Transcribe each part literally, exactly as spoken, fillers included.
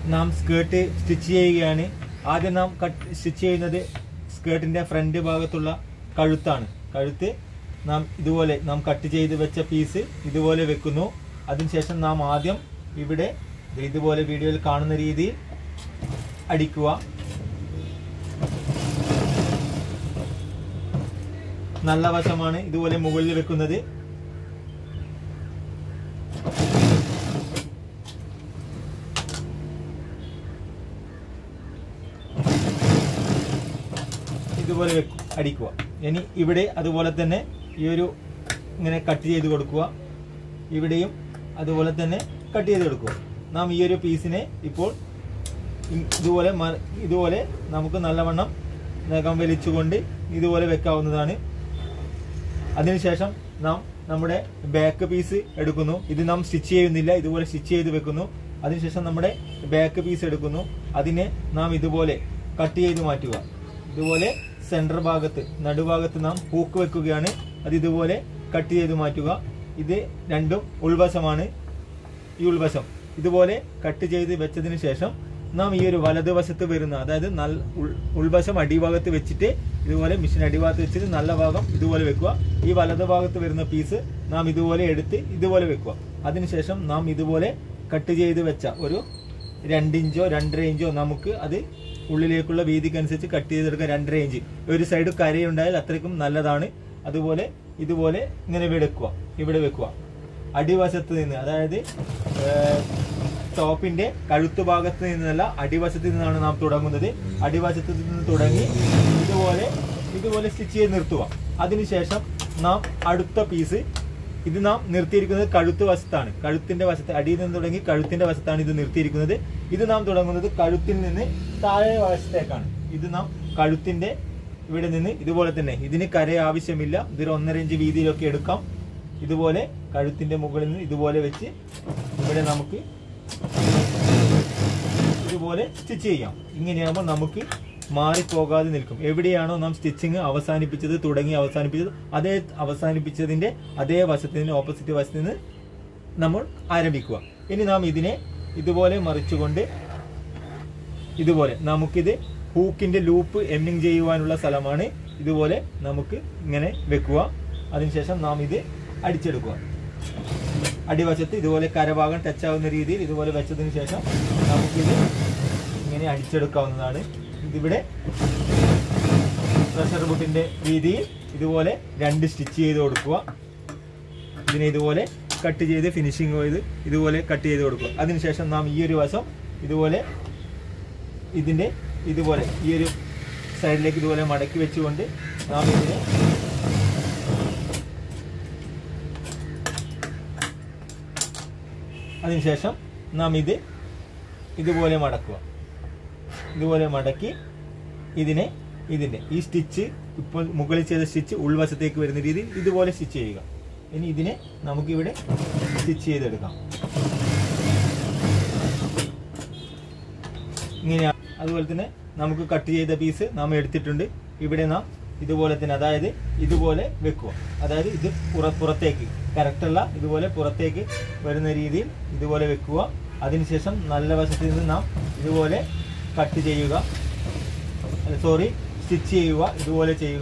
നാം skirt stitch ചെയ്യുകയാണ്. ആദ്യം നാം കട്ട് സ്റ്റിച്ച് ചെയ്യുന്നത് സ്കേർട്ടിൻ്റെ ഫ്രണ്ട് ഭാഗത്തുള്ള കഴുത്താണ്. കഴുത്ത് നാം ഇതുപോലെ നാം കട്ട് ചെയ്ത് വെച്ച പീസ് ഇതുപോലെ വെക്കുന്നു. അതിനുശേഷം നാം ആദ്യം ഇവിടെ ഇതുപോലെ വീഡിയോയിൽ കാണുന്ന രീതിയിൽ അടിക്കുക. നല്ല വശമാണ് ഇതുപോലെ മുകളിൽ വെക്കുന്നത്. ഇതുപോലെ വെക്കും അടിക്കുക. ഇനി ഇവിടെ അതുപോലെ തന്നെ ഈ ഒരു ഇങ്ങനെ കട്ട് ചെയ്ത് കൊടുക്കുക. ഇവിടെയും അതുപോലെ തന്നെ കട്ട് ചെയ്ത് കൊടുക്കുക. നാം ഈ ഒരു പീസിനെ ഇപ്പോൾ ഇതുപോലെ ഇതുപോലെ നമുക്ക് നല്ലവണ്ണം നഖം വലിച്ചുകൊണ്ട് ഇതുപോലെ വെക്കാവുന്നതാണ്. അതിനുശേഷം നാം നമ്മുടെ ബാക്ക് പീസ് എടുക്കുന്നു. ഇത് നാം സ്റ്റിച്ച് ചെയ്യുന്നില്ല, ഇതുപോലെ സ്റ്റിച്ച് ചെയ്ത് വെക്കുന്നു. അതിനുശേഷം നമ്മുടെ ബാക്ക് പീസ് എടുക്കുന്നു. അതിനെ നാം ഇതുപോലെ കട്ട് ചെയ്ത് മാറ്റുക. ഇതുപോലെ സെൻറ്റർ ഭാഗത്ത് നടുഭാഗത്ത് നാം ഹൂക്ക് വെക്കുകയാണ്. അത് ഇതുപോലെ കട്ട് ചെയ്ത് മാറ്റുക. ഇത് രണ്ടും ഉൾവശമാണ്. ഈ ഉൾവശം ഇതുപോലെ കട്ട് ചെയ്ത് വെച്ചതിന് ശേഷം നാം ഈ ഒരു വലതുവശത്ത് വരുന്ന, അതായത് നല്ല ഉൾവശം അടിഭാഗത്ത് വെച്ചിട്ട് ഇതുപോലെ മെഷീൻ അടിഭാഗത്ത് വെച്ചിട്ട് നല്ല ഭാഗം ഇതുപോലെ വെക്കുക. ഈ വലതു ഭാഗത്ത് വരുന്ന പീസ് നാം ഇതുപോലെ എടുത്ത് ഇതുപോലെ വെക്കുക. അതിനുശേഷം നാം ഇതുപോലെ കട്ട് ചെയ്ത് വെച്ച ഒരു രണ്ടിഞ്ചോ രണ്ടര ഇഞ്ചോ നമുക്ക് അത് ഉള്ളിലേക്കുള്ള വീതിക്കനുസരിച്ച് കട്ട് ചെയ്തെടുക്കുക. രണ്ടര ഇഞ്ച് ഒരു സൈഡ് കരയുണ്ടായാൽ അത്രയ്ക്കും നല്ലതാണ്. അതുപോലെ ഇതുപോലെ ഇങ്ങനെ വെക്കുക, ഇവിടെ വെക്കുക. അടിവശത്ത് നിന്ന്, അതായത് ടോപ്പിന്റെ കഴുത്തു ഭാഗത്ത് നിന്നല്ല, അടിവശത്ത് നിന്നാണ് നാം തുടങ്ങുന്നത്. അടിവശത്ത് നിന്ന് തുടങ്ങി ഇതുപോലെ ഇതുപോലെ സ്റ്റിച്ച് ചെയ്ത് നിർത്തുക. അതിനുശേഷം നാം അടുത്ത പീസ്, ഇത് നാം നിർത്തിയിരിക്കുന്നത് കഴുത്ത് വശത്താണ്. കഴുത്തിന്റെ വശത്ത്, അടിയിൽ നിന്ന് തുടങ്ങി കഴുത്തിന്റെ വശത്താണ് ഇത് നിർത്തിയിരിക്കുന്നത്. ഇത് നാം തുടങ്ങുന്നത് കഴുത്തിൽ നിന്ന് താഴെ വശത്തേക്കാണ്. ഇത് നാം കഴുത്തിന്റെ ഇവിടെ നിന്ന് ഇതുപോലെ തന്നെ, ഇതിന് കര ആവശ്യമില്ല, ഇതൊരു ഒന്നര ഇഞ്ച് വീതിയിലൊക്കെ എടുക്കാം. ഇതുപോലെ കഴുത്തിന്റെ മുകളിൽ നിന്ന് ഇതുപോലെ വെച്ച് ഇവിടെ നമുക്ക് ഇതുപോലെ സ്റ്റിച്ച് ചെയ്യാം. ഇങ്ങനെയാകുമ്പോൾ നമുക്ക് മാറിപ്പോകാതെ നിൽക്കും. എവിടെയാണോ നാം സ്റ്റിച്ചിങ് അവസാനിപ്പിച്ചത്, തുടങ്ങി അവസാനിപ്പിച്ചത്, അതേ അവസാനിപ്പിച്ചതിന്റെ അതേ വശത്ത് നിന്ന്, ഓപ്പോസിറ്റ് വശത്ത് നിന്ന് നമ്മൾ ആരംഭിക്കുക. ഇനി നാം ഇതിനെ ഇതുപോലെ മറിച്ചുകൊണ്ട് ഇതുപോലെ നമുക്കിത് ഹൂക്കിന്റെ ലൂപ്പ് എമ്മിങ് ചെയ്യുവാനുള്ള സ്ഥലമാണ്. ഇതുപോലെ നമുക്ക് ഇങ്ങനെ വെക്കുക. അതിനുശേഷം നാം ഇത് അടിച്ചെടുക്കുക. അടിവശത്ത് ഇതുപോലെ കരഭാഗം ടച്ച് ആവുന്ന രീതിയിൽ ഇതുപോലെ വെച്ചതിന് ശേഷം നമുക്കിത് ഇങ്ങനെ അടിച്ചെടുക്കാവുന്നതാണ്. ഇതിവിടെ പ്രഷർ ബുട്ടിന്റെ രീതിയിൽ ഇതുപോലെ രണ്ട് സ്റ്റിച്ച് ചെയ്ത് കൊടുക്കുക. ഇതിനെ ഇതുപോലെ കട്ട് ചെയ്ത് ഫിനിഷിങ് ചെയ്ത് ഇതുപോലെ കട്ട് ചെയ്ത് കൊടുക്കുക. അതിനുശേഷം നാം ഈ ഒരു വശം ഇതുപോലെ ഇതിന്റെ ഇതുപോലെ ഈ ഒരു സൈഡിലേക്ക് ഇതുപോലെ മടക്കി വെച്ചുകൊണ്ട് നാം ഇതിനെ അതിനുശേഷം നാം ഇത് ഇതുപോലെ മടക്കുക. ഇതുപോലെ മടക്കി ഇതിനെ ഇതിന്റെ ഈ സ്റ്റിച്ച് ഇപ്പോൾ മുകളിൽ ചെയ്ത സ്റ്റിച്ച് ഉൾവശത്തേക്ക് വരുന്ന രീതിയിൽ ഇതുപോലെ സ്റ്റിച്ച് ചെയ്യുക. ഇനി ഇതിനെ നമുക്കിവിടെ സ്റ്റിച്ച് ചെയ്തെടുക്കാം. ഇങ്ങനെയാണ്. അതുപോലെ തന്നെ നമുക്ക് കട്ട് ചെയ്ത പീസ് നാം എടുത്തിട്ടുണ്ട്. ഇവിടെ നാം ഇതുപോലെ തന്നെ, അതായത് ഇതുപോലെ വെക്കുക. അതായത് ഇത് പുറ പുറത്തേക്ക് കറക്റ്റല്ല, ഇതുപോലെ പുറത്തേക്ക് വരുന്ന രീതിയിൽ ഇതുപോലെ വെക്കുക. അതിനുശേഷം നല്ല വശത്ത് നിന്ന് നാം ഇതുപോലെ കട്ട് ചെയ്യുക, സോറി സ്റ്റിച്ച് ചെയ്യുക. ഇതുപോലെ ചെയ്യുക.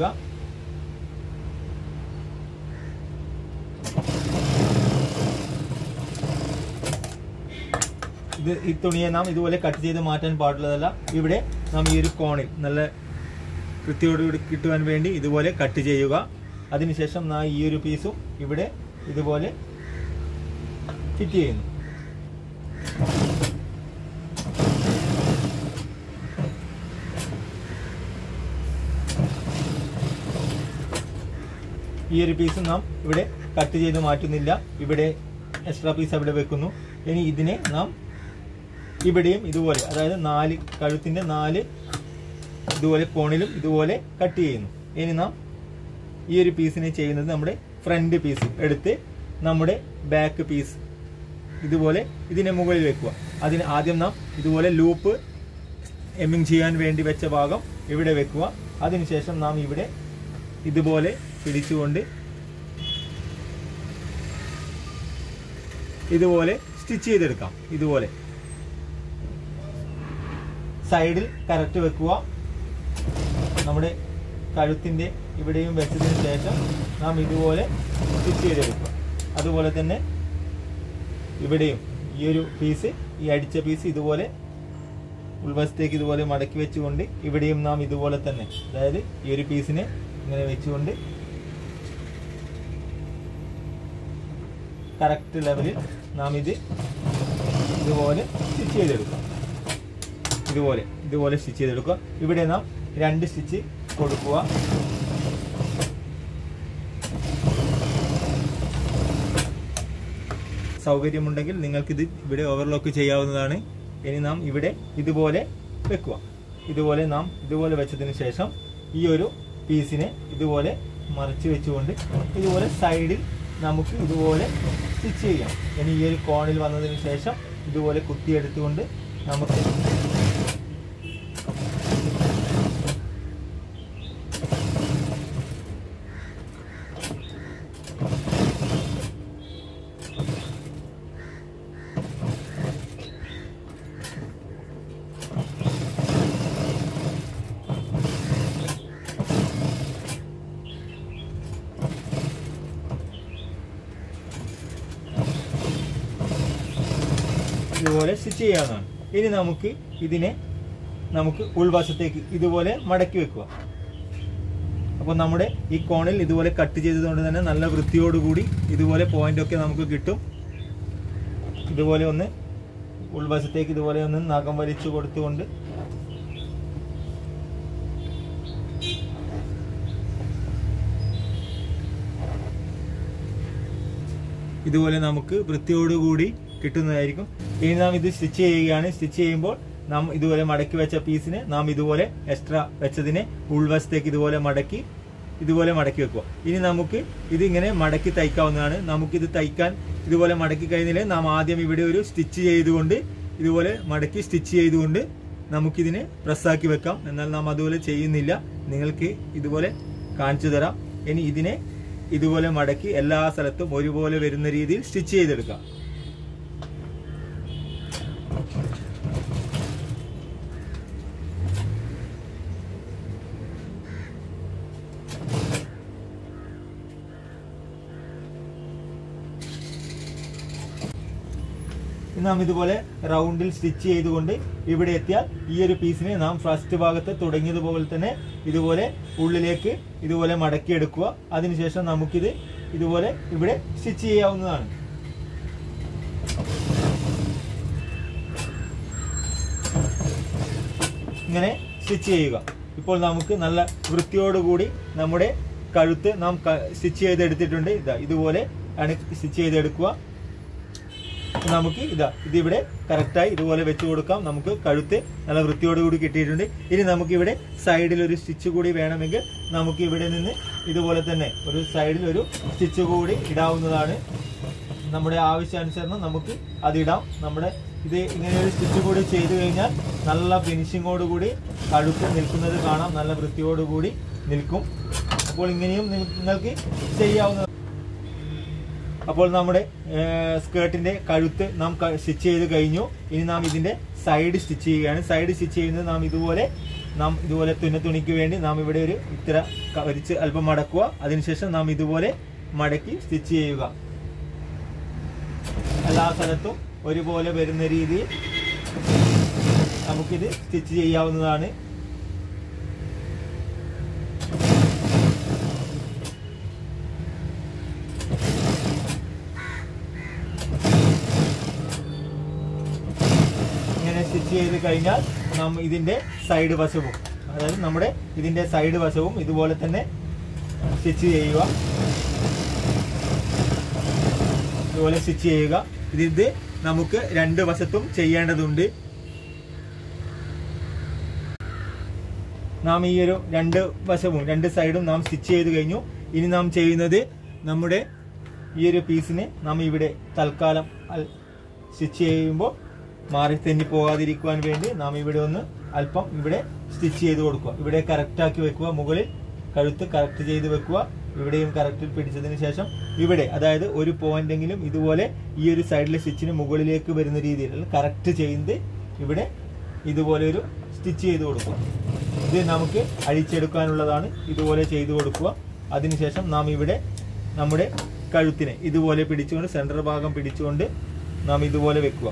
ഇത് ഈ തുണിയെ നാം ഇതുപോലെ കട്ട് ചെയ്ത് മാറ്റാൻ പാടുള്ളതല്ല. ഇവിടെ നാം ഈ ഒരു കോണിൽ നല്ല കൃത്യയോടുകൂടി കിട്ടുവാൻ വേണ്ടി ഇതുപോലെ കട്ട് ചെയ്യുക. അതിനുശേഷം നാം ഈ ഒരു പീസും ഇവിടെ ഇതുപോലെ ഫിറ്റ് ചെയ്യുന്നു. ഈ ഒരു പീസ് നാം ഇവിടെ കട്ട് ചെയ്ത് മാറ്റുന്നില്ല. ഇവിടെ എക്സ്ട്രാ പീസ് അവിടെ വെക്കുന്നു. ഇനി ഇതിനെ നാം ഇവിടെയും ഇതുപോലെ, അതായത് നാല് കഴുത്തിന്റെ നാല് ഇതുപോലെ കോണിലും ഇതുപോലെ കട്ട് ചെയ്യുന്നു. ഇനി നാം ഈ ഒരു പീസിനെ ചെയ്യുന്നത് നമ്മുടെ ഫ്രണ്ട് പീസ് എടുത്ത് നമ്മുടെ ബാക്ക് പീസ് ഇതുപോലെ ഇതിനെ മുകളിൽ വെക്കുക. അതിന് ആദ്യം നാം ഇതുപോലെ ലൂപ്പ് എമ്മിങ് ചെയ്യാൻ വേണ്ടി വെച്ച ഭാഗം ഇവിടെ വെക്കുക. അതിനുശേഷം നാം ഇവിടെ ഇതുപോലെ പിടിച്ചുകൊണ്ട് ഇതുപോലെ സ്റ്റിച്ച് ചെയ്തെടുക്കാം. ഇതുപോലെ സൈഡിൽ കറക്റ്റ് വെക്കുക. നമ്മുടെ കഴുത്തിൻ്റെ ഇവിടെയും വെച്ചതിന് ശേഷം നാം ഇതുപോലെ സ്റ്റിച്ച് ചെയ്തെടുക്കുക. അതുപോലെ തന്നെ ഇവിടെയും ഈ ഒരു പീസ്, ഈ അടിച്ച പീസ് ഇതുപോലെ ഉൾവശത്തേക്ക് ഇതുപോലെ മടക്കി വെച്ചുകൊണ്ട് ഇവിടെയും നാം ഇതുപോലെ തന്നെ, അതായത് ഈ ഒരു പീസിനെ ഇങ്ങനെ വെച്ചുകൊണ്ട് കറക്റ്റ് ലെവലിൽ നാം ഇത് ഇതുപോലെ സ്റ്റിച്ച് ചെയ്തെടുക്കുക. ഇതുപോലെ ഇതുപോലെ സ്റ്റിച്ച് ചെയ്തെടുക്കുക. ഇവിടെ നാം രണ്ട് സ്റ്റിച്ച് കൊടുക്കുക. സൗകര്യമുണ്ടെങ്കിൽ നിങ്ങൾക്കിത് ഇവിടെ ഓവർലോക്ക് ചെയ്യാവുന്നതാണ്. ഇനി നാം ഇവിടെ ഇതുപോലെ വെക്കുക. ഇതുപോലെ നാം ഇതുപോലെ വെച്ചതിന് ശേഷം ഈ ഒരു പീസിനെ ഇതുപോലെ മറിച്ച് വെച്ചുകൊണ്ട് ഇതുപോലെ സൈഡിൽ നമുക്ക് ഇതുപോലെ സ്റ്റിച്ച് ചെയ്യാം. ഇനി ഈ ഒരു കോണിൽ വന്നതിന് ശേഷം ഇതുപോലെ കുത്തിയെടുത്തുകൊണ്ട് നമുക്ക് ഇതുപോലെ സ്റ്റിച്ച് ചെയ്യാവുന്നതാണ്. ഇനി നമുക്ക് ഇതിനെ നമുക്ക് ഉൾവശത്തേക്ക് ഇതുപോലെ മടക്കി വെക്കുക. അപ്പോൾ നമ്മുടെ ഈ കോണിൽ ഇതുപോലെ കട്ട് ചെയ്തതുകൊണ്ട് തന്നെ നല്ല വൃത്തിയോടുകൂടി ഇതുപോലെ പോയിന്റ് ഒക്കെ നമുക്ക് കിട്ടും. ഇതുപോലെ ഒന്ന് ഉൾവശത്തേക്ക് ഇതുപോലെ ഒന്ന് നഖം വലിച്ചു കൊടുത്തുകൊണ്ട് ഇതുപോലെ നമുക്ക് വൃത്തിയോടുകൂടി കിട്ടുന്നതായിരിക്കും. ഇനി നാം ഇത് സ്റ്റിച്ച് ചെയ്യുകയാണ്. സ്റ്റിച്ച് ചെയ്യുമ്പോൾ നാം ഇതുപോലെ മടക്കി വെച്ച പീസിനെ നാം ഇതുപോലെ എക്സ്ട്രാ വെച്ചതിനെ ഉൾവശത്തേക്ക് ഇതുപോലെ മടക്കി ഇതുപോലെ മടക്കി വെക്കുക. ഇനി നമുക്ക് ഇത് ഇങ്ങനെ മടക്കി തയ്ക്കാവുന്നതാണ്. നമുക്കിത് തയ്ക്കാൻ ഇതുപോലെ മടക്കി കഴിഞ്ഞാൽ നാം ആദ്യം ഇവിടെ ഒരു സ്റ്റിച്ച് ചെയ്തുകൊണ്ട് ഇതുപോലെ മടക്കി സ്റ്റിച്ച് ചെയ്തുകൊണ്ട് നമുക്കിതിനെ പ്രസ്സാക്കി വെക്കാം. എന്നാൽ നാം അതുപോലെ ചെയ്യുന്നില്ല. നിങ്ങൾക്ക് ഇതുപോലെ കാണിച്ചു തരാം. ഇനി ഇതിനെ ഇതുപോലെ മടക്കി എല്ലാ സ്ഥലത്തും ഒരുപോലെ വരുന്ന രീതിയിൽ സ്റ്റിച്ച് ചെയ്തെടുക്കാം. നാം ഇതുപോലെ റൗണ്ടിൽ സ്റ്റിച്ച് ചെയ്തുകൊണ്ട് ഇവിടെ എത്തിയാൽ ഈ ഒരു പീസിനെ നാം ഫസ്റ്റ് ഭാഗത്ത് തുടങ്ങിയതുപോലെ തന്നെ ഇതുപോലെ ഉള്ളിലേക്ക് ഇതുപോലെ മടക്കിയെടുക്കുക. അതിനുശേഷം നമുക്കിത് ഇതുപോലെ ഇവിടെ സ്റ്റിച്ച് ചെയ്യാവുന്നതാണ്. ഇങ്ങനെ സ്റ്റിച്ച് ചെയ്യുക. ഇപ്പോൾ നമുക്ക് നല്ല വൃത്തിയോടുകൂടി നമ്മുടെ കഴുത്ത് നാം സ്റ്റിച്ച് ചെയ്തെടുത്തിട്ടുണ്ട്. ഇതാ ഇതുപോലെ ആണ് സ്റ്റിച്ച് ചെയ്തെടുക്കുക. നമുക്ക് ഇതാ ഇതിവിടെ കറക്റ്റായി ഇതുപോലെ വെച്ച് കൊടുക്കാം. നമുക്ക് കഴുത്ത് നല്ല വൃത്തിയോടുകൂടി കിട്ടിയിട്ടുണ്ട്. ഇനി നമുക്കിവിടെ സൈഡിൽ ഒരു സ്റ്റിച്ച് കൂടി വേണമെങ്കിൽ നമുക്ക് ഇവിടെ നിന്ന് ഇതുപോലെ തന്നെ ഒരു സൈഡിൽ ഒരു സ്റ്റിച്ച് കൂടി ഇടാവുന്നതാണ്. നമ്മുടെ ആവശ്യാനുസരണം നമുക്ക് അതിടാം. നമ്മുടെ ഇത് ഇങ്ങനെ ഒരു സ്റ്റിച്ച് കൂടി ചെയ്തു കഴിഞ്ഞാൽ നല്ല ഫിനിഷിങ്ങോടുകൂടി കഴുത്ത് നിൽക്കുന്നത് കാണാം. നല്ല വൃത്തിയോടുകൂടി നിൽക്കും. അപ്പോൾ ഇങ്ങനെയും നിങ്ങൾക്ക് ചെയ്യാവുന്ന. അപ്പോൾ നമ്മുടെ സ്കേർട്ടിന്റെ കഴുത്ത് നാം സ്റ്റിച്ച് ചെയ്ത് കഴിഞ്ഞു. ഇനി നാം ഇതിന്റെ സൈഡ് സ്റ്റിച്ച് ചെയ്യുകയാണ്. സൈഡ് സ്റ്റിച്ച് ചെയ്യുന്നത് നാം ഇതുപോലെ നാം ഇതുപോലെ തുന്ന തുണിക്ക് വേണ്ടി നാം ഇവിടെ ഒരു ഇത്ര വരിച്ച് അല്പം മടക്കുക. അതിനുശേഷം നാം ഇതുപോലെ മടക്കി സ്റ്റിച്ച് ചെയ്യുക. എല്ലാ സ്ഥലത്തും ഒരുപോലെ വരുന്ന രീതിയിൽ നമുക്കിത് സ്റ്റിച്ച് ചെയ്യാവുന്നതാണ്. സ്റ്റിച്ച് ചെയ്ത് കഴിഞ്ഞാൽ നാം ഇതിന്റെ സൈഡ് വശവും, അതായത് നമ്മുടെ ഇതിന്റെ സൈഡ് വശവും ഇതുപോലെ തന്നെ സ്റ്റിച്ച് ചെയ്യുക. ഇതുപോലെ സ്റ്റിച്ച് ചെയ്യുക. ഇത് നമുക്ക് രണ്ട് വശത്തും ചെയ്യേണ്ടതുണ്ട്. നാം ഈ ഒരു രണ്ട് വശവും രണ്ട് സൈഡും നാം സ്റ്റിച്ച് ചെയ്ത് കഴിഞ്ഞു. ഇനി നാം ചെയ്യുന്നത് നമ്മുടെ ഈ ഒരു പീസിനെ നാം ഇവിടെ തൽക്കാലം സ്റ്റിച്ച് ചെയ്യുമ്പോൾ മാറി തെന്നി പോകാതിരിക്കുവാൻ വേണ്ടി നാം ഇവിടെ ഒന്ന് അല്പം ഇവിടെ സ്റ്റിച്ച് ചെയ്ത് കൊടുക്കുക. ഇവിടെ കറക്റ്റാക്കി വെക്കുക. മുകളിൽ കഴുത്ത് കറക്റ്റ് ചെയ്ത് വെക്കുക. ഇവിടെയും കറക്റ്റിൽ പിടിച്ചതിന് ശേഷം ഇവിടെ, അതായത് ഒരു പോയിന്റെങ്കിലും ഇതുപോലെ ഈ ഒരു സൈഡിലെ സ്റ്റിച്ചിന് മുകളിലേക്ക് വരുന്ന രീതിയിൽ കറക്റ്റ് ചെയ്ത് ഇവിടെ ഇതുപോലെ ഒരു സ്റ്റിച്ച് ചെയ്ത് കൊടുക്കുക. ഇത് നമുക്ക് അഴിച്ചെടുക്കാനുള്ളതാണ്. ഇതുപോലെ ചെയ്തു കൊടുക്കുക. അതിനുശേഷം നാം ഇവിടെ നമ്മുടെ കഴുത്തിനെ ഇതുപോലെ പിടിച്ചുകൊണ്ട് സെൻറ്റർ ഭാഗം പിടിച്ചുകൊണ്ട് നാം ഇതുപോലെ വെക്കുക.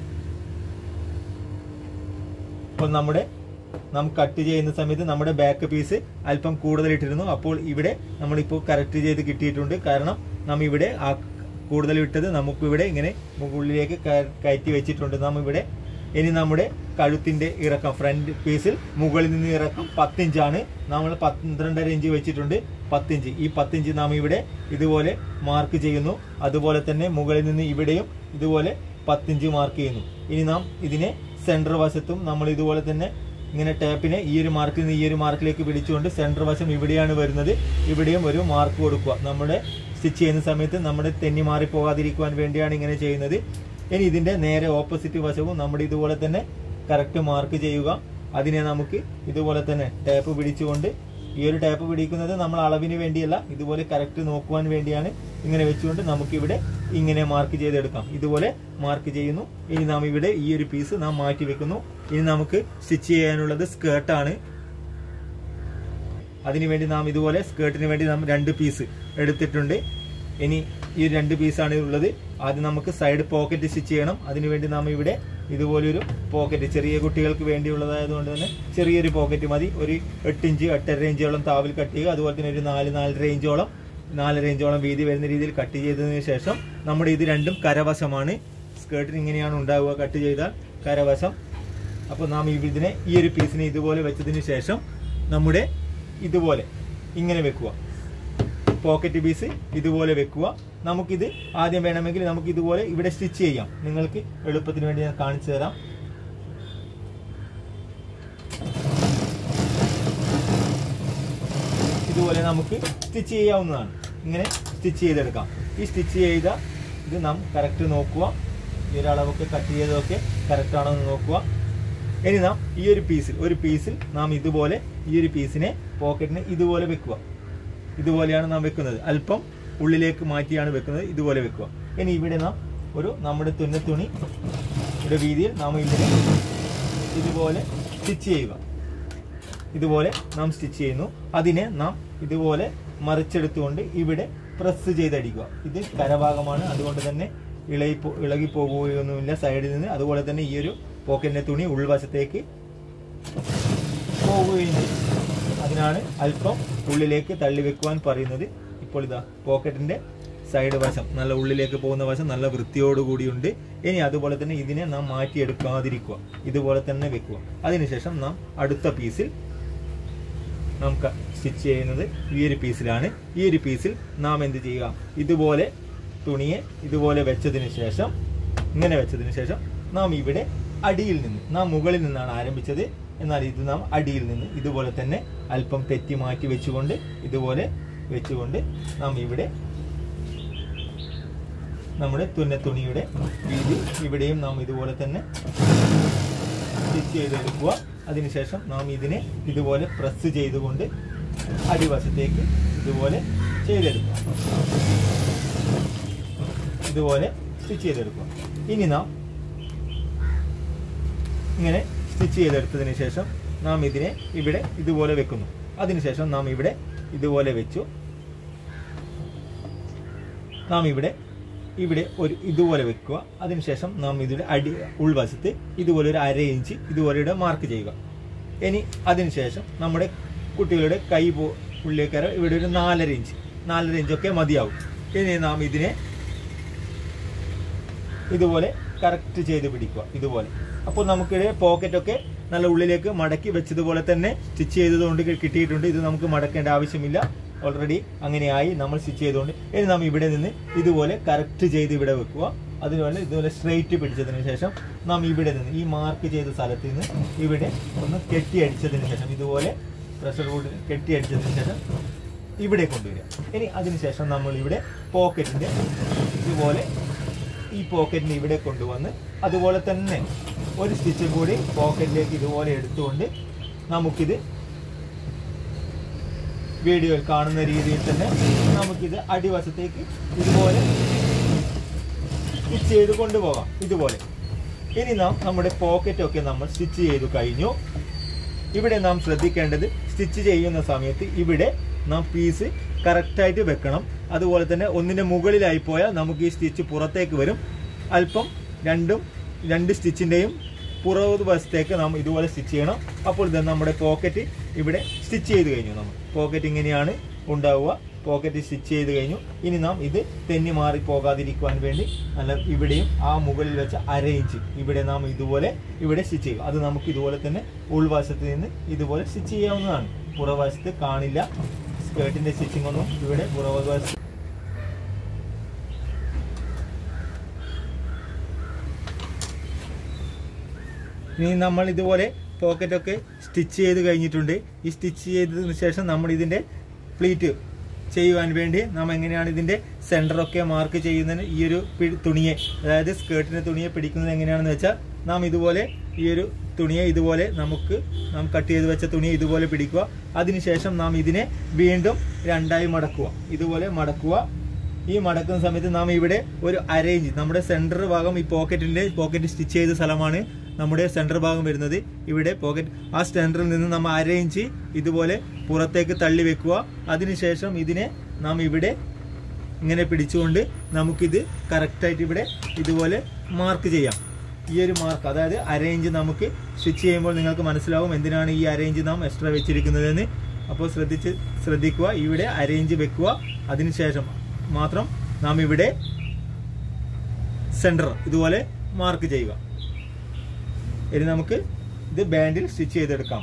അപ്പോൾ നമ്മുടെ നാം കട്ട് ചെയ്യുന്ന സമയത്ത് നമ്മുടെ ബാക്ക് പീസ് അല്പം കൂടുതൽ ഇട്ടിരുന്നു. അപ്പോൾ ഇവിടെ നമ്മളിപ്പോൾ കറക്റ്റ് ചെയ്ത് കിട്ടിയിട്ടുണ്ട്. കാരണം നാം ഇവിടെ ആ കൂടുതൽ ഇട്ടത് നമുക്കിവിടെ ഇങ്ങനെ മുകളിലേക്ക് കയറ്റി വെച്ചിട്ടുണ്ട്. നാം ഇവിടെ ഇനി നമ്മുടെ കഴുത്തിന്റെ ഇറക്കം ഫ്രണ്ട് പീസിൽ മുകളിൽ നിന്ന് ഇറക്കം പത്തിഞ്ചാണ്. നമ്മൾ പന്ത്രണ്ടര ഇഞ്ച് വെച്ചിട്ടുണ്ട്. പത്തിഞ്ച് ഈ പത്തിഞ്ച് നാം ഇവിടെ ഇതുപോലെ മാർക്ക് ചെയ്യുന്നു. അതുപോലെ തന്നെ മുകളിൽ നിന്ന് ഇവിടെയും ഇതുപോലെ പത്തിഞ്ച് മാർക്ക് ചെയ്യുന്നു. ഇനി നാം ഇതിനെ സെൻറ്റർ വശത്തും നമ്മൾ ഇതുപോലെ തന്നെ ഇങ്ങനെ ടാപ്പിനെ ഈ ഒരു മാർക്കിൽ നിന്ന് ഈ ഒരു മാർക്കിലേക്ക് പിടിച്ചുകൊണ്ട് സെൻറ്റർ വശം ഇവിടെയാണ് വരുന്നത്. ഇവിടെയും ഒരു മാർക്ക് കൊടുക്കുക. നമ്മുടെ സ്റ്റിച്ച് ചെയ്യുന്ന സമയത്ത് നമ്മുടെ തെന്നി മാറിപ്പോകാതിരിക്കുവാൻ വേണ്ടിയാണ് ഇങ്ങനെ ചെയ്യുന്നത്. ഇനി ഇതിൻ്റെ നേരെ ഓപ്പോസിറ്റ് വശവും നമ്മുടെ ഇതുപോലെ തന്നെ കറക്റ്റ് മാർക്ക് ചെയ്യുക. അതിനെ നമുക്ക് ഇതുപോലെ തന്നെ ടാപ്പ് പിടിച്ചുകൊണ്ട്, ഈ ഒരു ടാപ്പ് പിടിക്കുന്നത് നമ്മൾ അളവിന് വേണ്ടിയല്ല, ഇതുപോലെ കറക്റ്റ് നോക്കുവാൻ വേണ്ടിയാണ്. ഇങ്ങനെ വെച്ചുകൊണ്ട് നമുക്കിവിടെ ഇങ്ങനെ മാർക്ക് ചെയ്തെടുക്കാം. ഇതുപോലെ മാർക്ക് ചെയ്യുന്നു. ഇനി നാം ഇവിടെ ഈ ഒരു പീസ് നാം മാറ്റി വെക്കുന്നു. ഇനി നമുക്ക് സ്റ്റിച്ച് ചെയ്യാനുള്ളത് സ്കേർട്ടാണ്. അതിനുവേണ്ടി നാം ഇതുപോലെ സ്കേർട്ടിന് വേണ്ടി നാം രണ്ട് പീസ് എടുത്തിട്ടുണ്ട്. ഇനി ഈ രണ്ട് പീസാണ് ഉള്ളത്. ആദ്യം നമുക്ക് സൈഡ് പോക്കറ്റ് സ്റ്റിച്ച് ചെയ്യണം. അതിനുവേണ്ടി നാം ഇവിടെ ഇതുപോലൊരു പോക്കറ്റ്, ചെറിയ കുട്ടികൾക്ക് വേണ്ടിയുള്ളതായതുകൊണ്ട് തന്നെ ചെറിയൊരു പോക്കറ്റ് മതി. ഒരു എട്ട് ഇഞ്ച് എട്ടര ഇഞ്ചോളം താവിൽ കട്ട് ചെയ്യുക. അതുപോലെ തന്നെ ഒരു നാല് നാലര ഇഞ്ചോളം നാലര ഇഞ്ചോളം വീതി വരുന്ന രീതിയിൽ കട്ട് ചെയ്തതിന് ശേഷം നമ്മുടെ ഇത് രണ്ടും കരവശമാണ്. സ്കേർട്ടിന് ഇങ്ങനെയാണ് ഉണ്ടാവുക കട്ട് ചെയ്താൽ കരവശം. അപ്പോൾ നാം ഇതിനെ ഈ ഒരു പീസിനെ ഇതുപോലെ വെച്ചതിന് ശേഷം നമ്മുടെ ഇതുപോലെ ഇങ്ങനെ വെക്കുക. പോക്കറ്റ് പീസ് ഇതുപോലെ വെക്കുക. നമുക്കിത് ആദ്യം വേണമെങ്കിൽ നമുക്ക് ഇതുപോലെ ഇവിടെ സ്റ്റിച്ച് ചെയ്യാം. നിങ്ങൾക്ക് എളുപ്പത്തിന് വേണ്ടി ഞാൻ കാണിച്ചു തരാം. ഇതുപോലെ നമുക്ക് സ്റ്റിച്ച് ചെയ്യാവുന്നതാണ്. ഇങ്ങനെ സ്റ്റിച്ച് ചെയ്തെടുക്കാം. ഈ സ്റ്റിച്ച് ചെയ്ത ഇത് നാം കറക്റ്റ് നോക്കുക. ഈ ഒരു അളവൊക്കെ കട്ട് ചെയ്തതൊക്കെ കറക്റ്റ് ആണോ എന്ന് നോക്കുക. ഇനി നാം ഈ ഒരു പീസിൽ ഒരു പീസിൽ നാം ഇതുപോലെ ഈ ഒരു പീസിനെ പോക്കറ്റിന് ഇതുപോലെ വെക്കുക. ഇതുപോലെയാണ് നാം വെക്കുന്നത്. അല്പം ഉള്ളിലേക്ക് മാറ്റിയാണ് വെക്കുന്നത്. ഇതുപോലെ വെക്കുക. ഇനി ഇവിടെ നാം ഒരു നമ്മുടെ തുന്നത്തുണി ഇവിടെ വീതിയിൽ നാം ഇവിടെ ഇതുപോലെ സ്റ്റിച്ച് ചെയ്യുക. ഇതുപോലെ നാം സ്റ്റിച്ച് ചെയ്യുന്നു. അതിനെ നാം ഇതുപോലെ മറിച്ചെടുത്തുകൊണ്ട് ഇവിടെ പ്രസ് ചെയ്തടിക്കുക. ഇത് കരഭാഗമാണ്, അതുകൊണ്ട് തന്നെ ഇളകി ഇളകി പോകുകയൊന്നുമില്ല സൈഡിൽ നിന്ന്. അതുപോലെ തന്നെ ഈ ഒരു പോക്കറ്റിന്റെ തുണി ഉൾവശത്തേക്ക് പോവുകയും ചെയ്യും. അതിനാണ് അല്പം ഉള്ളിലേക്ക് തള്ളി വെക്കുവാൻ പറയുന്നത്. ഇപ്പോൾ ഇതാ പോക്കറ്റിന്റെ സൈഡ് വശം നല്ല ഉള്ളിലേക്ക് പോകുന്ന വശം നല്ല വൃത്തിയോടുകൂടിയുണ്ട്. ഇനി അതുപോലെ തന്നെ ഇതിനെ നാം മാറ്റിയെടുക്കാതിരിക്കുക. ഇതുപോലെ തന്നെ വെക്കുക. അതിനുശേഷം നാം അടുത്ത പീസിൽ നാം സ്റ്റിച്ച് ചെയ്യുന്നത് ഈ ഒരു പീസിലാണ്. ഈ ഒരു പീസിൽ നാം എന്ത് ചെയ്യുക, ഇതുപോലെ തുണിയെ ഇതുപോലെ വെച്ചതിന് ശേഷം ഇങ്ങനെ വെച്ചതിന് ശേഷം നാം ഇവിടെ അടിയിൽ നിന്ന്, നാം മുകളിൽ നിന്നാണ് ആരംഭിച്ചത്, എന്നാൽ ഇത് നാം അടിയിൽ നിന്ന് ഇതുപോലെ തന്നെ അല്പം തെറ്റി മാറ്റി വെച്ചുകൊണ്ട് ഇതുപോലെ വെച്ചുകൊണ്ട് നാം ഇവിടെ നമ്മുടെ തുന്നത്തുണിയുടെ വീതി ഇവിടെയും നാം ഇതുപോലെ തന്നെ സ്റ്റിച്ച് ചെയ്തെടുക്കുക. അതിനുശേഷം നാം ഇതിനെ ഇതുപോലെ പ്രസ് ചെയ്തുകൊണ്ട് അടിവശത്തേക്ക് ഇതുപോലെ ചെയ്തെടുക്കുക. ഇതുപോലെ സ്റ്റിച്ച് ചെയ്തെടുക്കുക. ഇനി നാം ഇങ്ങനെ സ്റ്റിച്ച് ചെയ്തെടുത്തതിന് ശേഷം നാം ഇതിനെ ഇവിടെ ഇതുപോലെ വെക്കുന്നു. അതിനുശേഷം നാം ഇവിടെ ഇതുപോലെ വെച്ചു. നാം ഇവിടെ ഇവിടെ ഒരു ഇതുപോലെ വെക്കുക. അതിനുശേഷം നാം ഇതിയുടെ അടി ഉൾവശത്ത് ഇതുപോലെ ഒരു അര ഇഞ്ച് ഇതുപോലെ മാർക്ക് ചെയ്യുക. ഇനി അതിനുശേഷം നമ്മുടെ കുട്ടികളുടെ കൈ പോ ഉള്ളിലേക്കര ഇവിടെ ഒരു നാലര ഇഞ്ച് നാലര ഇഞ്ചൊക്കെ മതിയാവും. ഇനി നാം ഇതിനെ ഇതുപോലെ കറക്റ്റ് ചെയ്ത് പിടിക്കുക. ഇതുപോലെ അപ്പോൾ നമുക്കിടെ പോക്കറ്റൊക്കെ നല്ല ഉള്ളിലേക്ക് മടക്കി വെച്ചതുപോലെ തന്നെ സ്റ്റിച്ച് ചെയ്തതുകൊണ്ട് കിട്ടിയിട്ടുണ്ട്. ഇത് നമുക്ക് മടക്കേണ്ട ആവശ്യമില്ല, ഓൾറെഡി അങ്ങനെയായി നമ്മൾ സ്റ്റിച്ച് ചെയ്തുകൊണ്ട്. ഇനി നാം ഇവിടെ നിന്ന് ഇതുപോലെ കറക്റ്റ് ചെയ്ത് ഇവിടെ വെക്കുക. അതുപോലെ ഇതുപോലെ സ്ട്രെയിറ്റ് പിടിച്ചതിന് ശേഷം നാം ഇവിടെ നിന്ന് ഈ മാർക്ക് ചെയ്ത സ്ഥലത്ത് നിന്ന് ഇവിടെ ഒന്ന് കെട്ടിയടിച്ചതിന് ശേഷം ഇതുപോലെ പ്രഷർ വുഡ് കെട്ടിയടിച്ചതിന് ശേഷം ഇവിടെ കൊണ്ടുവരിക. ഇനി അതിനുശേഷം നമ്മൾ ഇവിടെ പോക്കറ്റിൻ്റെ ഇതുപോലെ ഈ പോക്കറ്റിന് ഇവിടെ കൊണ്ടുവന്ന് അതുപോലെ തന്നെ ഒരു സ്റ്റിച്ച് കൂടി പോക്കറ്റിലേക്ക് ഇതുപോലെ എടുത്തുകൊണ്ട് നമുക്കിത് വീഡിയോയിൽ കാണുന്ന രീതിയിൽ തന്നെ നമുക്കിത് അടിവശത്തേക്ക് ഇതുപോലെ സ്റ്റിച്ച് ചെയ്ത് കൊണ്ടുപോകാം. ഇതുപോലെ ഇനി നാം നമ്മുടെ പോക്കറ്റൊക്കെ നമ്മൾ സ്റ്റിച്ച് ചെയ്ത് കഴിഞ്ഞു. ഇവിടെ നാം ശ്രദ്ധിക്കേണ്ടത് സ്റ്റിച്ച് ചെയ്യുന്ന സമയത്ത് ഇവിടെ നാം പീസ് കറക്റ്റായിട്ട് വെക്കണം. അതുപോലെ തന്നെ ഒന്നിൻ്റെ മുകളിലായി പോയാൽ നമുക്ക് ഈ സ്റ്റിച്ച് പുറത്തേക്ക് വരും. അല്പം രണ്ടും രണ്ട് സ്റ്റിച്ചിൻ്റെയും പുറകു വശത്തേക്ക് നാം ഇതുപോലെ സ്റ്റിച്ച് ചെയ്യണം. അപ്പോൾ ഇത് നമ്മുടെ പോക്കറ്റ് ഇവിടെ സ്റ്റിച്ച് ചെയ്ത് കഴിഞ്ഞു. നമ്മൾ പോക്കറ്റ് ഇങ്ങനെയാണ് ഉണ്ടാവുക. പോക്കറ്റ് സ്റ്റിച്ച് ചെയ്ത് കഴിഞ്ഞു. ഇനി നാം ഇത് തെന്നി മാറി പോകാതിരിക്കുവാൻ വേണ്ടി അല്ല ഇവിടെയും ആ മുകളിൽ വെച്ച അര ഇഞ്ച് ഇവിടെ നാം ഇതുപോലെ ഇവിടെ സ്റ്റിച്ച് ചെയ്യും. അത് നമുക്ക് ഇതുപോലെ തന്നെ ഉൾവശത്ത് നിന്ന് ഇതുപോലെ സ്റ്റിച്ച് ചെയ്യാവുന്നതാണ്. പുറവശത്ത് കാണില്ല. സ്കേർട്ടിൻ്റെ സ്റ്റിച്ചിങ് ഒന്നും ഇവിടെ പുറവശത്ത്. ഇനി നമ്മൾ ഇതുപോലെ പോക്കറ്റൊക്കെ സ്റ്റിച്ച് ചെയ്ത് കഴിഞ്ഞിട്ടുണ്ട്. ഈ സ്റ്റിച്ച് ചെയ്തതിന് ശേഷം നമ്മൾ ഇതിൻ്റെ പ്ലീറ്റ് ചെയ്യുവാൻ വേണ്ടി നാം എങ്ങനെയാണ് ഇതിൻ്റെ സെൻറ്ററൊക്കെ മാർക്ക് ചെയ്യുന്നതിന് ഈ ഒരു തുണിയെ, അതായത് സ്കേർട്ടിൻ്റെ തുണിയെ പിടിക്കുന്നത് എങ്ങനെയാണെന്ന് വെച്ചാൽ നാം ഇതുപോലെ ഈ ഒരു തുണിയെ ഇതുപോലെ നമുക്ക് നാം കട്ട് ചെയ്ത് വെച്ച തുണിയെ ഇതുപോലെ പിടിക്കുക. അതിനുശേഷം നാം ഇതിനെ വീണ്ടും രണ്ടായി മടക്കുക. ഇതുപോലെ മടക്കുക. ഈ മടക്കുന്ന സമയത്ത് നാം ഇവിടെ ഒരു അരയിഞ്ച് നമ്മുടെ സെൻറ്റർ ഭാഗം ഈ പോക്കറ്റിൻ്റെ പോക്കറ്റ് സ്റ്റിച്ച് ചെയ്ത സ്ഥലമാണ് നമ്മുടെ സെൻറ്റർ ഭാഗം വരുന്നത്. ഇവിടെ പോക്കറ്റ് ആ സെൻറ്ററിൽ നിന്ന് നമ്മൾ അര ഇഞ്ച് ഇതുപോലെ പുറത്തേക്ക് തള്ളി വെക്കുക. അതിനുശേഷം ഇതിനെ നാം ഇവിടെ ഇങ്ങനെ പിടിച്ചുകൊണ്ട് നമുക്കിത് കറക്റ്റായിട്ട് ഇവിടെ ഇതുപോലെ മാർക്ക് ചെയ്യാം. ഈ ഒരു മാർക്ക്, അതായത് അര ഇഞ്ച് നമുക്ക് സ്റ്റിച്ച് ചെയ്യുമ്പോൾ നിങ്ങൾക്ക് മനസ്സിലാവും എന്തിനാണ് ഈ അര ഇഞ്ച് നാം എക്സ്ട്രാ വെച്ചിരിക്കുന്നതെന്ന്. അപ്പോൾ ശ്രദ്ധിച്ച് ശ്രദ്ധിക്കുക. ഇവിടെ അര ഇഞ്ച് വെക്കുക. അതിനുശേഷം മാത്രം നാം ഇവിടെ സെൻറ്റർ ഇതുപോലെ മാർക്ക് ചെയ്യുക. ഇനി നമുക്ക് ഇത് ബാൻഡിൽ സ്റ്റിച്ച് ചെയ്തെടുക്കാം.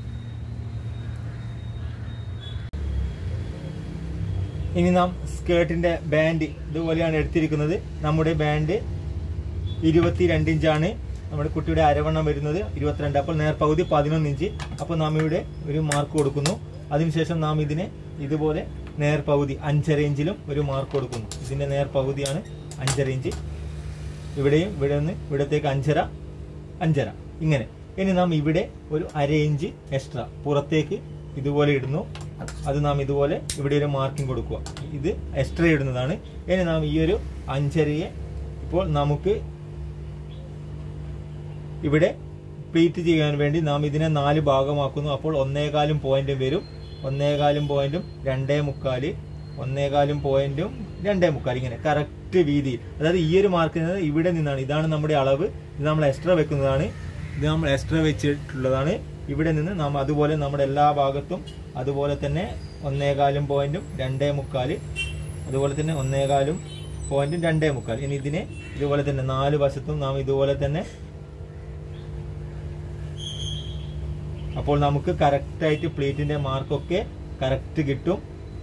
ഇനി നാം സ്കേർട്ടിൻ്റെ ബാൻഡ് ഇതുപോലെയാണ് എടുത്തിരിക്കുന്നത്. നമ്മുടെ ബാൻഡ് ഇരുപത്തിരണ്ട് ഇഞ്ചാണ്. നമ്മുടെ കുട്ടിയുടെ അരവണ്ണം വരുന്നത് ഇരുപത്തിരണ്ട്. അപ്പോൾ നേർപകുതി പതിനൊന്ന് ഇഞ്ച്. അപ്പോൾ നാം ഇവിടെ ഒരു മാർക്ക് കൊടുക്കുന്നു. അതിനുശേഷം നാം ഇതിനെ ഇതുപോലെ നേർപകുതി അഞ്ചര ഇഞ്ചിലും ഒരു മാർക്ക് കൊടുക്കുന്നു. ഇതിൻ്റെ നേർപകുതിയാണ് അഞ്ചര ഇഞ്ച്. ഇവിടെയും ഇവിടെ നിന്ന് ഇവിടത്തേക്ക് അഞ്ചര അഞ്ചര ഇങ്ങനെ. ഇനി നാം ഇവിടെ ഒരു അര ഇഞ്ച് എക്സ്ട്രാ പുറത്തേക്ക് ഇതുപോലെ ഇടുന്നു. അത് നാം ഇതുപോലെ ഇവിടെ ഒരു മാർക്കിംഗ് കൊടുക്കുക. ഇത് എക്സ്ട്രാ ഇടുന്നതാണ്. ഇനി നാം ഈ ഒരു അഞ്ചരയെ ഇപ്പോൾ നമുക്ക് ഇവിടെ പ്ലീറ്റ് ചെയ്യാൻ വേണ്ടി നാം ഇതിനെ നാല് ഭാഗമാക്കുന്നു. അപ്പോൾ ഒന്നേകാലും പോയിന്റും വരും. ഒന്നേകാലും പോയിന്റും രണ്ടേ മുക്കാല് ഒന്നേകാലും പോയിന്റും രണ്ടേ മുക്കാൽ ഇങ്ങനെ കറക്റ്റ് വീതിയിൽ. അതായത് ഈ ഒരു മാർക്ക് ഇവിടെ നിന്നാണ്. ഇതാണ് നമ്മുടെ അളവ്. ഇത് നമ്മൾ എക്സ്ട്രാ വെക്കുന്നതാണ്. ഇത് നമ്മൾ എക്സ്ട്രാ വെച്ചിട്ടുള്ളതാണ്. ഇവിടെ നിന്ന് നാം അതുപോലെ നമ്മുടെ എല്ലാ ഭാഗത്തും അതുപോലെ തന്നെ ഒന്നേകാലും പോയിന്റും രണ്ടേ മുക്കാല് അതുപോലെ തന്നെ ഒന്നേകാലും പോയിന്റും രണ്ടേ മുക്കാൽ. ഇനി ഇതിനെ ഇതുപോലെ തന്നെ നാല് വശത്തും നാം ഇതുപോലെ തന്നെ. അപ്പോൾ നമുക്ക് കറക്റ്റായിട്ട് പ്ലേറ്റിന്റെ മാർക്കൊക്കെ കറക്റ്റ് കിട്ടും.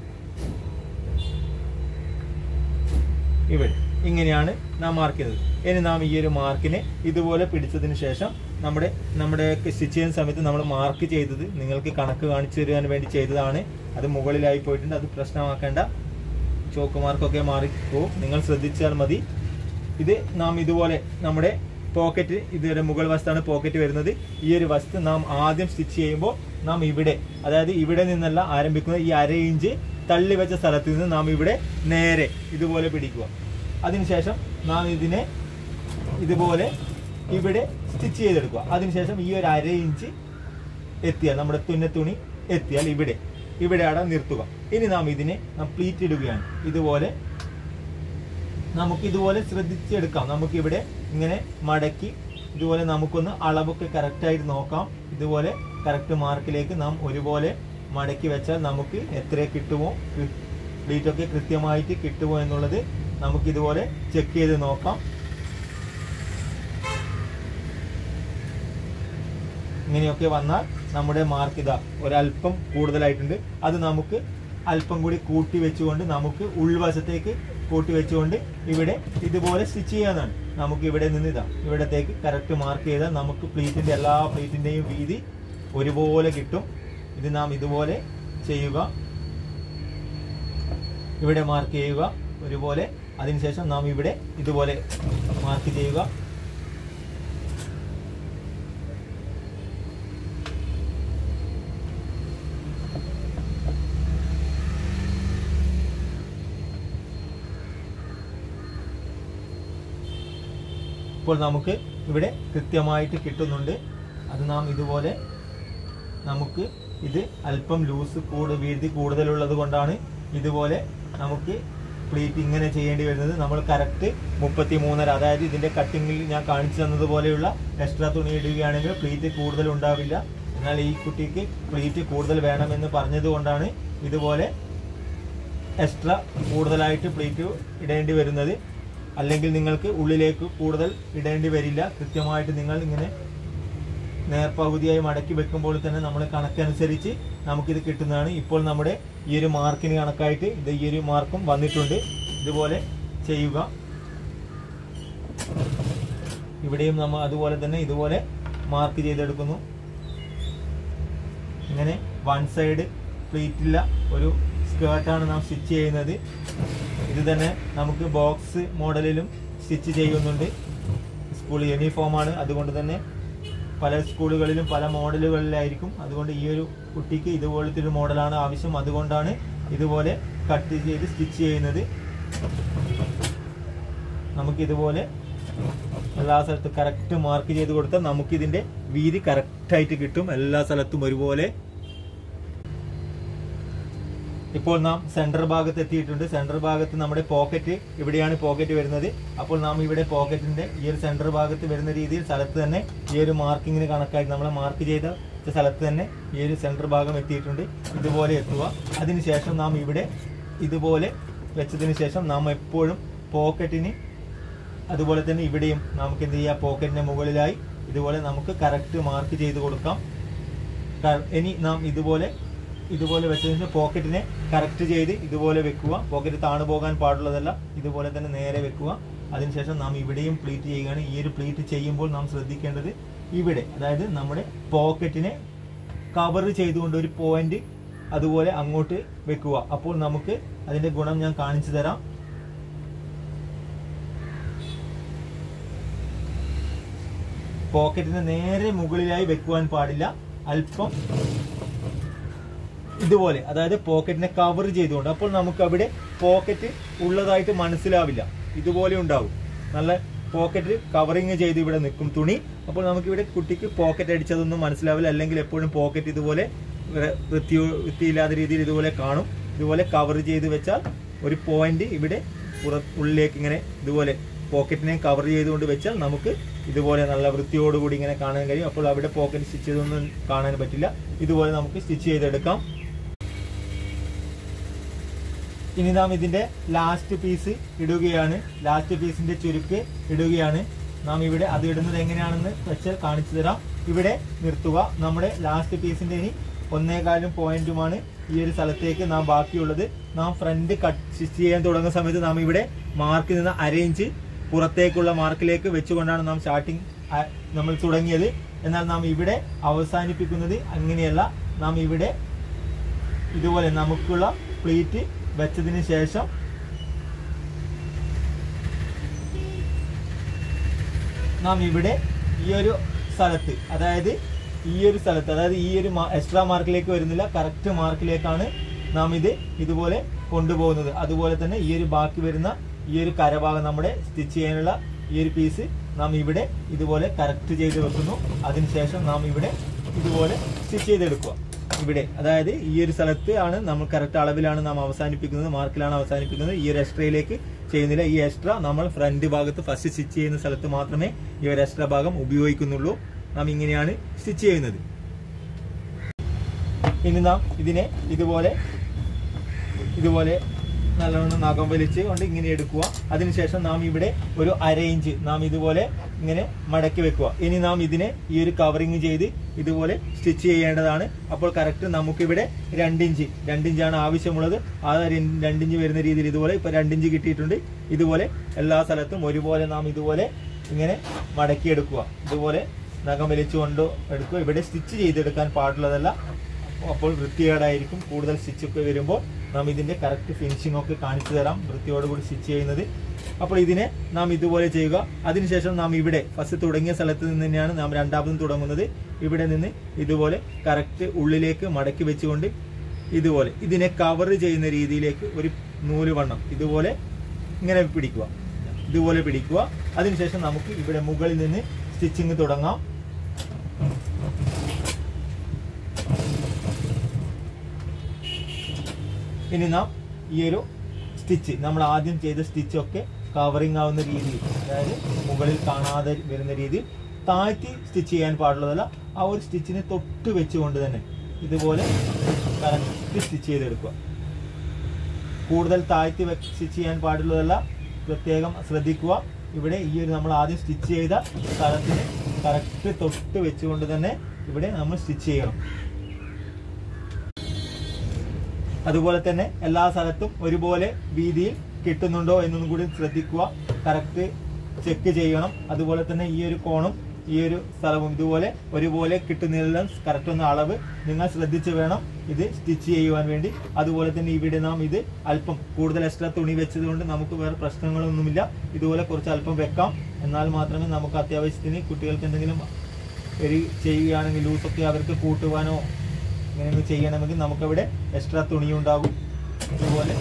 ഇവിടെ ഇങ്ങനെയാണ് നാം മാർക്ക് ചെയ്തത്. ഇനി നാം ഈ ഒരു മാർക്കിനെ ഇതുപോലെ പിടിച്ചതിന് ശേഷം നമ്മുടെ നമ്മുടെ സ്റ്റിച്ച് ചെയ്യുന്ന സമയത്ത് നമ്മൾ മാർക്ക് ചെയ്തത് നിങ്ങൾക്ക് കണക്ക് കാണിച്ചു തരുവാൻ വേണ്ടി ചെയ്തതാണ്. അത് മുകളിലായി പോയിട്ടുണ്ട്. അത് പ്രശ്നമാക്കേണ്ട. ചോക്ക് മാർക്കൊക്കെ മാറിപ്പോവും. നിങ്ങൾ ശ്രദ്ധിച്ചാൽ മതി. ഇത് നാം ഇതുപോലെ നമ്മുടെ പോക്കറ്റ് ഇതുവരെ മുകൾ വശത്താണ് പോക്കറ്റ് വരുന്നത്. ഈ ഒരു വശത്ത് നാം ആദ്യം സ്റ്റിച്ച് ചെയ്യുമ്പോൾ നാം ഇവിടെ, അതായത് ഇവിടെ നിന്നല്ല ആരംഭിക്കുന്നത്, ഈ അര ഇഞ്ച് തള്ളി വെച്ച സ്ഥലത്ത് നിന്ന് നാം ഇവിടെ നേരെ ഇതുപോലെ പിടിക്കുക. അതിനുശേഷം നാം ഇതിനെ ഇതുപോലെ ഇവിടെ സ്റ്റിച്ച് ചെയ്തെടുക്കുക. അതിനുശേഷം ഈ ഒരു അര ഇഞ്ച് എത്തിയാൽ നമ്മുടെ തുന്ന തുണി എത്തിയാൽ ഇവിടെ ഇവിടെ അവിടെ നിർത്തുക. ഇനി നാം ഇതിനെ നാം പ്ലീറ്റ് ഇടുകയാണ്. ഇതുപോലെ നമുക്ക് ഇതുപോലെ ശ്രദ്ധിച്ചെടുക്കാം. നമുക്കിവിടെ ഇങ്ങനെ മടക്കി ഇതുപോലെ നമുക്കൊന്ന് അളവൊക്കെ കറക്റ്റായിട്ട് നോക്കാം. ഇതുപോലെ കറക്റ്റ് മാർക്കിലേക്ക് നാം ഒരുപോലെ മടക്കി വെച്ചാൽ നമുക്ക് എത്ര കിട്ടുമോ, പ്ലീറ്റൊക്കെ കൃത്യമായിട്ട് കിട്ടുമോ എന്നുള്ളത് നമുക്കിതുപോലെ ചെക്ക് ചെയ്ത് നോക്കാം. ഇങ്ങനെയൊക്കെ വന്നാൽ നമ്മുടെ മാർക്ക് ഇതാ ഒരല്പം കൂടുതലായിട്ടുണ്ട്. അത് നമുക്ക് അല്പം കൂടി കൂട്ടി വെച്ചുകൊണ്ട് നമുക്ക് ഉൾവശത്തേക്ക് കൂട്ടി വെച്ചുകൊണ്ട് ഇവിടെ ഇതുപോലെ സ്റ്റിച്ച് ചെയ്യാനാണ്. നമുക്ക് ഇവിടെ നിന്ന് ഇതാ ഇവിടത്തേക്ക് കറക്റ്റ് മാർക്ക് ചെയ്താൽ നമുക്ക് പ്ലീറ്റിൻ്റെ എല്ലാ പ്ലീറ്റിൻ്റെയും വീതി ഒരുപോലെ കിട്ടും. ഇത് നാം ഇതുപോലെ ചെയ്യുക. ഇവിടെ മാർക്ക് ചെയ്യുക ഒരുപോലെ. അതിനുശേഷം നാം ഇവിടെ ഇതുപോലെ മാർക്ക് ചെയ്യുക. ഇപ്പോൾ നമുക്ക് ഇവിടെ കൃത്യമായിട്ട് കിട്ടുന്നുണ്ട്. അത് നാം ഇതുപോലെ നമുക്ക് ഇത് അല്പം ലൂസ് കൂടു വീതി കൂടുതലുള്ളത് കൊണ്ടാണ് ഇതുപോലെ നമുക്ക് പ്ലീറ്റ് ഇങ്ങനെ ചെയ്യേണ്ടി വരുന്നത്. നമ്മൾ കറക്റ്റ് മുപ്പത്തി മൂന്നര, അതായത് ഇതിൻ്റെ കട്ടിങ്ങിൽ ഞാൻ കാണിച്ചു തന്നതുപോലെയുള്ള എക്സ്ട്രാ തുണി ഇടുകയാണെങ്കിൽ പ്ലീറ്റ് കൂടുതൽ ഉണ്ടാവില്ല. എന്നാൽ ഈ കുട്ടിക്ക് പ്ലീറ്റ് കൂടുതൽ വേണമെന്ന് പറഞ്ഞതുകൊണ്ടാണ് ഇതുപോലെ എക്സ്ട്രാ കൂടുതലായിട്ട് പ്ലീറ്റ് ഇടേണ്ടി വരുന്നത്. അല്ലെങ്കിൽ നിങ്ങൾക്ക് ഉള്ളിലേക്ക് കൂടുതൽ ഇടേണ്ടി വരില്ല. കൃത്യമായിട്ട് നിങ്ങൾ ഇങ്ങനെ നേർപകുതിയായി മടക്കി വെക്കുമ്പോൾ തന്നെ നമ്മൾ കണക്കനുസരിച്ച് നമുക്കിത് കിട്ടുന്നതാണ്. ഇപ്പോൾ നമ്മുടെ ഈ ഒരു മാർക്കിന് കണക്കായിട്ട് ഇത് ഈ ഒരു മാർക്കും വന്നിട്ടുണ്ട്. ഇതുപോലെ ചെയ്യുക. ഇവിടെയും നമ്മൾ അതുപോലെ തന്നെ ഇതുപോലെ മാർക്ക് ചെയ്തെടുക്കുന്നു. ഇങ്ങനെ വൺ സൈഡ് പ്ലീറ്റില്ല ഒരു സ്കേർട്ടാണ് നാം സ്റ്റിച്ച് ചെയ്യുന്നത്. ഇത് തന്നെ നമുക്ക് ബോക്സ് മോഡലിലും സ്റ്റിച്ച് ചെയ്യുന്നുണ്ട്. സ്കൂൾ യൂണിഫോമാണ്, അതുകൊണ്ട് തന്നെ പല സ്കൂളുകളിലും പല മോഡലുകളിലായിരിക്കും. അതുകൊണ്ട് ഈ ഒരു കുട്ടിക്ക് ഇതുപോലത്തെ ഒരു മോഡലാണ് ആവശ്യം. അതുകൊണ്ടാണ് ഇതുപോലെ കട്ട് ചെയ്ത് സ്റ്റിച്ച് ചെയ്യുന്നത്. നമുക്കിതുപോലെ എല്ലാ സ്ഥലത്തും കറക്റ്റ് മാർക്ക് ചെയ്ത് കൊടുത്താൽ നമുക്കിതിൻ്റെ വീതി കറക്റ്റായിട്ട് കിട്ടും, എല്ലാ സ്ഥലത്തും ഒരുപോലെ. ഇപ്പോൾ നാം സെൻറ്റർ ഭാഗത്ത് എത്തിയിട്ടുണ്ട്. സെൻറ്റർ ഭാഗത്ത് നമ്മുടെ പോക്കറ്റ്, ഇവിടെയാണ് പോക്കറ്റ് വരുന്നത്. അപ്പോൾ നാം ഇവിടെ പോക്കറ്റിൻ്റെ ഈ ഒരു സെൻറ്റർ ഭാഗത്ത് വരുന്ന രീതിയിൽ സ്ഥലത്ത് തന്നെ ഈ ഒരു മാർക്കിങ്ങിന് കണക്കായിട്ട് നമ്മൾ മാർക്ക് ചെയ്ത സ്ഥലത്ത് തന്നെ ഈ ഒരു സെൻറ്റർ ഭാഗം എത്തിയിട്ടുണ്ട്. ഇതുപോലെ എത്തുക. അതിനുശേഷം നാം ഇവിടെ ഇതുപോലെ വെച്ചതിന് ശേഷം നാം എപ്പോഴും പോക്കറ്റിന് അതുപോലെ തന്നെ ഇവിടെയും നമുക്ക് എന്ത് ചെയ്യാം, പോക്കറ്റിൻ്റെ മുകളിലായി ഇതുപോലെ നമുക്ക് കറക്റ്റ് മാർക്ക് ചെയ്ത് കൊടുക്കാം. ഇനി നാം ഇതുപോലെ ഇതുപോലെ വെച്ചതിന് പോക്കറ്റിനെ കറക്റ്റ് ചെയ്ത് ഇതുപോലെ വെക്കുക. പോക്കറ്റ് താണു പോകാൻ പാടുള്ളതല്ല, ഇതുപോലെ തന്നെ നേരെ വെക്കുക. അതിനുശേഷം നാം ഇവിടെയും പ്ലീറ്റ് ചെയ്യുകയാണ്. ഈ ഒരു പ്ലീറ്റ് ചെയ്യുമ്പോൾ നാം ശ്രദ്ധിക്കേണ്ടത് ഇവിടെ, അതായത് നമ്മുടെ പോക്കറ്റിനെ കവർ ചെയ്തുകൊണ്ട് ഒരു പോയിന്റ് അതുപോലെ അങ്ങോട്ട് വെക്കുക. അപ്പോൾ നമുക്ക് അതിൻ്റെ ഗുണം ഞാൻ കാണിച്ചു തരാം. പോക്കറ്റിനെ നേരെ മുകളിലായി വെക്കുവാൻ പാടില്ല, അല്പം ഇതുപോലെ, അതായത് പോക്കറ്റിനെ കവർ ചെയ്തുകൊണ്ട്. അപ്പോൾ നമുക്ക് അവിടെ പോക്കറ്റ് ഉള്ളതായിട്ട് മനസ്സിലാവില്ല, ഇതുപോലെ ഉണ്ടാവും. നല്ല പോക്കറ്റ് കവറിങ് ചെയ്ത് ഇവിടെ നിൽക്കും തുണി. അപ്പോൾ നമുക്കിവിടെ കുട്ടിക്ക് പോക്കറ്റ് അടിച്ചതൊന്നും മനസ്സിലാവില്ല. അല്ലെങ്കിൽ എപ്പോഴും പോക്കറ്റ് ഇതുപോലെ വൃത്തിയോ വൃത്തിയില്ലാത്ത രീതിയിൽ ഇതുപോലെ കാണും. ഇതുപോലെ കവർ ചെയ്ത് വെച്ചാൽ ഒരു പോയിന്റ് ഇവിടെ പുറ ഉള്ളിലേക്ക് ഇങ്ങനെ ഇതുപോലെ പോക്കറ്റിനെ കവർ ചെയ്തുകൊണ്ട് വെച്ചാൽ നമുക്ക് ഇതുപോലെ നല്ല വൃത്തിയോടുകൂടി ഇങ്ങനെ കാണാൻ കഴിയും. അപ്പോൾ അവിടെ പോക്കറ്റ് സ്റ്റിച്ച് ചെയ്തൊന്നും കാണാൻ പറ്റില്ല. ഇതുപോലെ നമുക്ക് സ്റ്റിച്ച് ചെയ്തെടുക്കാം. ഇനി നാം ഇതിൻ്റെ ലാസ്റ്റ് പീസ് ഇടുകയാണ്. ലാസ്റ്റ് പീസിൻ്റെ ചുരുക്ക് ഇടുകയാണ്. നാം ഇവിടെ അത് ഇടുന്നത് എങ്ങനെയാണെന്ന് വെച്ചാൽ കാണിച്ചു തരാം. ഇവിടെ നിർത്തുക. നമ്മുടെ ലാസ്റ്റ് പീസിൻ്റെ ഇനി ഒന്നേകാലും പോയിന്റുമാണ് ഈ ഒരു സ്ഥലത്തേക്ക് നാം ബാക്കിയുള്ളത്. നാം ഫ്രണ്ട് കട്ട് സ്റ്റിച്ച് ചെയ്യാൻ തുടങ്ങുന്ന സമയത്ത് നാം ഇവിടെ മാർക്കിൽ നിന്ന് അരയിഞ്ച് പുറത്തേക്കുള്ള മാർക്കിലേക്ക് വെച്ചുകൊണ്ടാണ് നാം സ്റ്റാർട്ടിങ് നമ്മൾ തുടങ്ങിയത്. എന്നാൽ നാം ഇവിടെ അവസാനിപ്പിക്കുന്നത് അങ്ങനെയല്ല. നാം ഇവിടെ ഇതുപോലെ നമുക്കുള്ള പ്ലീറ്റ് വെച്ചതിന് ശേഷം നാം ഇവിടെ ഈ ഒരു സ്ഥലത്ത്, അതായത് ഈ ഒരു സ്ഥലത്ത് അതായത് ഈ ഒരു എക്സ്ട്രാ മാർക്കിലേക്ക് വരുന്നില്ല, കറക്റ്റ് മാർക്കിലേക്കാണ് നാം ഇത് ഇതുപോലെ കൊണ്ടുപോകുന്നത്. അതുപോലെ തന്നെ ഈ ഒരു ബാക്കി വരുന്ന ഈ ഒരു കരഭാഗം നമ്മുടെ സ്റ്റിച്ച് ചെയ്യാനുള്ള ഈ ഒരു പീസ് നാം ഇവിടെ ഇതുപോലെ കറക്റ്റ് ചെയ്ത് വെക്കുന്നു. അതിനുശേഷം നാം ഇവിടെ ഇതുപോലെ സ്റ്റിച്ച് ചെയ്തെടുക്കുക. ഇവിടെ അതായത് ഈ ഒരു സ്ഥലത്ത് ആണ് നമ്മൾ കറക്റ്റ് അളവിലാണ് നാം അവസാനിപ്പിക്കുന്നത്, മാർക്കിലാണ് അവസാനിപ്പിക്കുന്നത്. ഈ ഒരു എക്സ്ട്രയിലേക്ക് ചെയ്യുന്നില്ല. ഈ എക്സ്ട്രാ നമ്മൾ ഫ്രണ്ട് ഭാഗത്ത് ഫസ്റ്റ് സ്റ്റിച്ച് ചെയ്യുന്ന സ്ഥലത്ത് മാത്രമേ ഈ ഒരു എക്സ്ട്രാ ഭാഗം ഉപയോഗിക്കുന്നുള്ളൂ. നാം ഇങ്ങനെയാണ് സ്റ്റിച്ച് ചെയ്യുന്നത്. ഇനി നാം ഇതിനെ ഇതുപോലെ ഇതുപോലെ നല്ലവണ്ണം നഖം വലിച്ച് കൊണ്ട് ഇങ്ങനെ എടുക്കുക. അതിനുശേഷം നാം ഇവിടെ ഒരു അര ഇഞ്ച് നാം ഇതുപോലെ ഇങ്ങനെ മടക്കി വെക്കുക. ഇനി നാം ഇതിനെ ഈ ഒരു കവറിങ് ചെയ്ത് ഇതുപോലെ സ്റ്റിച്ച് ചെയ്യേണ്ടതാണ്. അപ്പോൾ കറക്റ്റ് നമുക്കിവിടെ രണ്ടിഞ്ച് രണ്ടിഞ്ചാണ് ആവശ്യമുള്ളത്. ആ രണ്ടിഞ്ച് വരുന്ന രീതിയിൽ ഇതുപോലെ ഇപ്പൊ രണ്ടിഞ്ച് കിട്ടിയിട്ടുണ്ട്. ഇതുപോലെ എല്ലാ സ്ഥലത്തും ഒരുപോലെ നാം ഇതുപോലെ ഇങ്ങനെ മടക്കിയെടുക്കുക. ഇതുപോലെ നഖം വലിച്ചുകൊണ്ട് എടുക്കുക. ഇവിടെ സ്റ്റിച്ച് ചെയ്തെടുക്കാൻ പാടുള്ളതല്ല, അപ്പോൾ വൃത്തികേടായിരിക്കും. കൂടുതൽ സ്റ്റിച്ചൊക്കെ വരുമ്പോൾ നാം ഇതിൻ്റെ കറക്റ്റ് ഫിനിഷിംഗ് ഒക്കെ കാണിച്ചു തരാം, വൃത്തിയോടുകൂടി സ്റ്റിച്ച് ചെയ്യുന്നത്. അപ്പോൾ ഇതിനെ നാം ഇതുപോലെ ചെയ്യുക. അതിനുശേഷം നാം ഇവിടെ ഫസ്റ്റ് തുടങ്ങിയ സ്ഥലത്ത് നിന്ന് തന്നെയാണ് നാം രണ്ടാമതും തുടങ്ങുന്നത്. ഇവിടെ നിന്ന് ഇതുപോലെ കറക്റ്റ് ഉള്ളിലേക്ക് മടക്കി വെച്ചുകൊണ്ട് ഇതുപോലെ ഇതിനെ കവർ ചെയ്യുന്ന രീതിയിലേക്ക് ഒരു നൂല് വണ്ണം ഇതുപോലെ ഇങ്ങനെ പിടിക്കുക, ഇതുപോലെ പിടിക്കുക. അതിനുശേഷം നമുക്ക് ഇവിടെ മുകളിൽ നിന്ന് സ്റ്റിച്ചിങ് തുടങ്ങാം. ഇനി നാം ഈ ഒരു സ്റ്റിച്ച് നമ്മൾ ആദ്യം ചെയ്ത സ്റ്റിച്ചൊക്കെ കവറിങ് ആവുന്ന രീതിയിൽ, അതായത് മുകളിൽ കാണാതെ വരുന്ന രീതിയിൽ താഴ്ത്തി സ്റ്റിച്ച് ചെയ്യാൻ പാടുള്ളതല്ല. ആ ഒരു സ്റ്റിച്ചിനെ തൊട്ട് വെച്ചുകൊണ്ട് തന്നെ ഇതുപോലെ കറക്റ്റ് സ്റ്റിച്ച് ചെയ്തെടുക്കുക. കൂടുതൽ താഴ്ത്തി സ്റ്റിച്ച് ചെയ്യാൻ പാടുള്ളതല്ല, പ്രത്യേകം ശ്രദ്ധിക്കുക. ഇവിടെ ഈ ഒരു നമ്മൾ ആദ്യം സ്റ്റിച്ച് ചെയ്ത സ്ഥലത്തിന് കറക്റ്റ് തൊട്ട് വെച്ചുകൊണ്ട് തന്നെ ഇവിടെ നമ്മൾ സ്റ്റിച്ച് ചെയ്യണം. അതുപോലെ തന്നെ എല്ലാ സ്ഥലത്തും ഒരുപോലെ വീതിയിൽ കിട്ടുന്നുണ്ടോ എന്നൊന്നും കൂടി ശ്രദ്ധിക്കുക. കറക്റ്റ് ചെക്ക് ചെയ്യണം. അതുപോലെ തന്നെ ഈ ഒരു കോണും ഈ ഒരു സ്ഥലവും ഇതുപോലെ ഒരുപോലെ കിട്ടുന്നതെല്ലാം കറക്റ്റ് ഒന്ന് അളവ് നിങ്ങൾ ശ്രദ്ധിച്ച് വേണം ഇത് സ്റ്റിച്ച് ചെയ്യുവാൻ വേണ്ടി. അതുപോലെ തന്നെ ഇവിടെ നാം ഇത് അല്പം കൂടുതൽ എക്സ്ട്രാ തുണി വെച്ചതുകൊണ്ട് നമുക്ക് വേറെ പ്രശ്നങ്ങളൊന്നുമില്ല. ഇതുപോലെ കുറച്ച് അല്പം വെക്കാം. എന്നാൽ മാത്രമേ നമുക്ക് അത്യാവശ്യത്തിന് കുട്ടികൾക്ക് എന്തെങ്കിലും ഒരു ചെയ്യുകയാണെങ്കിൽ ലൂസൊക്കെ അവർക്ക് കൂട്ടുവാനോ ഇങ്ങനെ ചെയ്യണമെങ്കിൽ നമുക്കവിടെ എക്സ്ട്രാ തുണി ഉണ്ടാകും. ഇതുപോലെ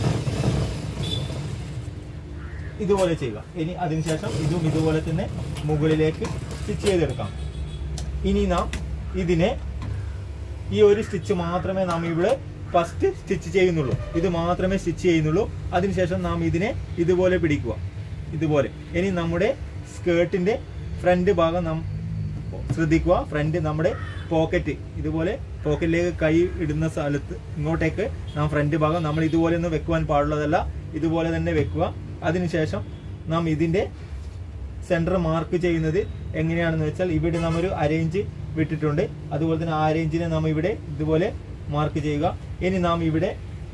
ഇതുപോലെ ചെയ്യുക. ഇനി അതിനുശേഷം ഇതും ഇതുപോലെ തന്നെ മുകളിലേക്ക് സ്റ്റിച്ച് ചെയ്തെടുക്കാം. ഇനി നാം ഇതിനെ ഈ ഒരു സ്റ്റിച്ച് മാത്രമേ നാം ഇവിടെ ഫസ്റ്റ് സ്റ്റിച്ച് ചെയ്യുന്നുള്ളൂ. ഇത് മാത്രമേ സ്റ്റിച്ച് ചെയ്യുന്നുള്ളൂ. അതിനുശേഷം നാം ഇതിനെ ഇതുപോലെ പിടിക്കുക. ഇതുപോലെ. ഇനി നമ്മുടെ സ്കേർട്ടിന്റെ ഫ്രണ്ട് ഭാഗം നാം ശ്രദ്ധിക്കുക. ഫ്രണ്ട് നമ്മുടെ പോക്കറ്റ് ഇതുപോലെ പോക്കറ്റിലേക്ക് കൈ ഇടുന്ന സ്ഥലത്ത് ഇങ്ങോട്ടേക്ക് നാം ഫ്രണ്ട് ഭാഗം നമ്മൾ ഇതുപോലെ ഒന്നും വെക്കുവാൻ പാടുള്ളതല്ല. ഇതുപോലെ തന്നെ വെക്കുക. അതിനുശേഷം നാം ഇതിന്റെ സെന്റർ മാർക്ക് ചെയ്യുന്നത് എങ്ങനെയാണെന്ന് വെച്ചാൽ ഇവിടെ നാം ഒരു അരേഞ്ച് വിട്ടിട്ടുണ്ട്. അതുപോലെ തന്നെ ആ അരേഞ്ചിനെ നാം ഇവിടെ ഇതുപോലെ മാർക്ക് ചെയ്യുക. ഇനി നാം ഇവിടെ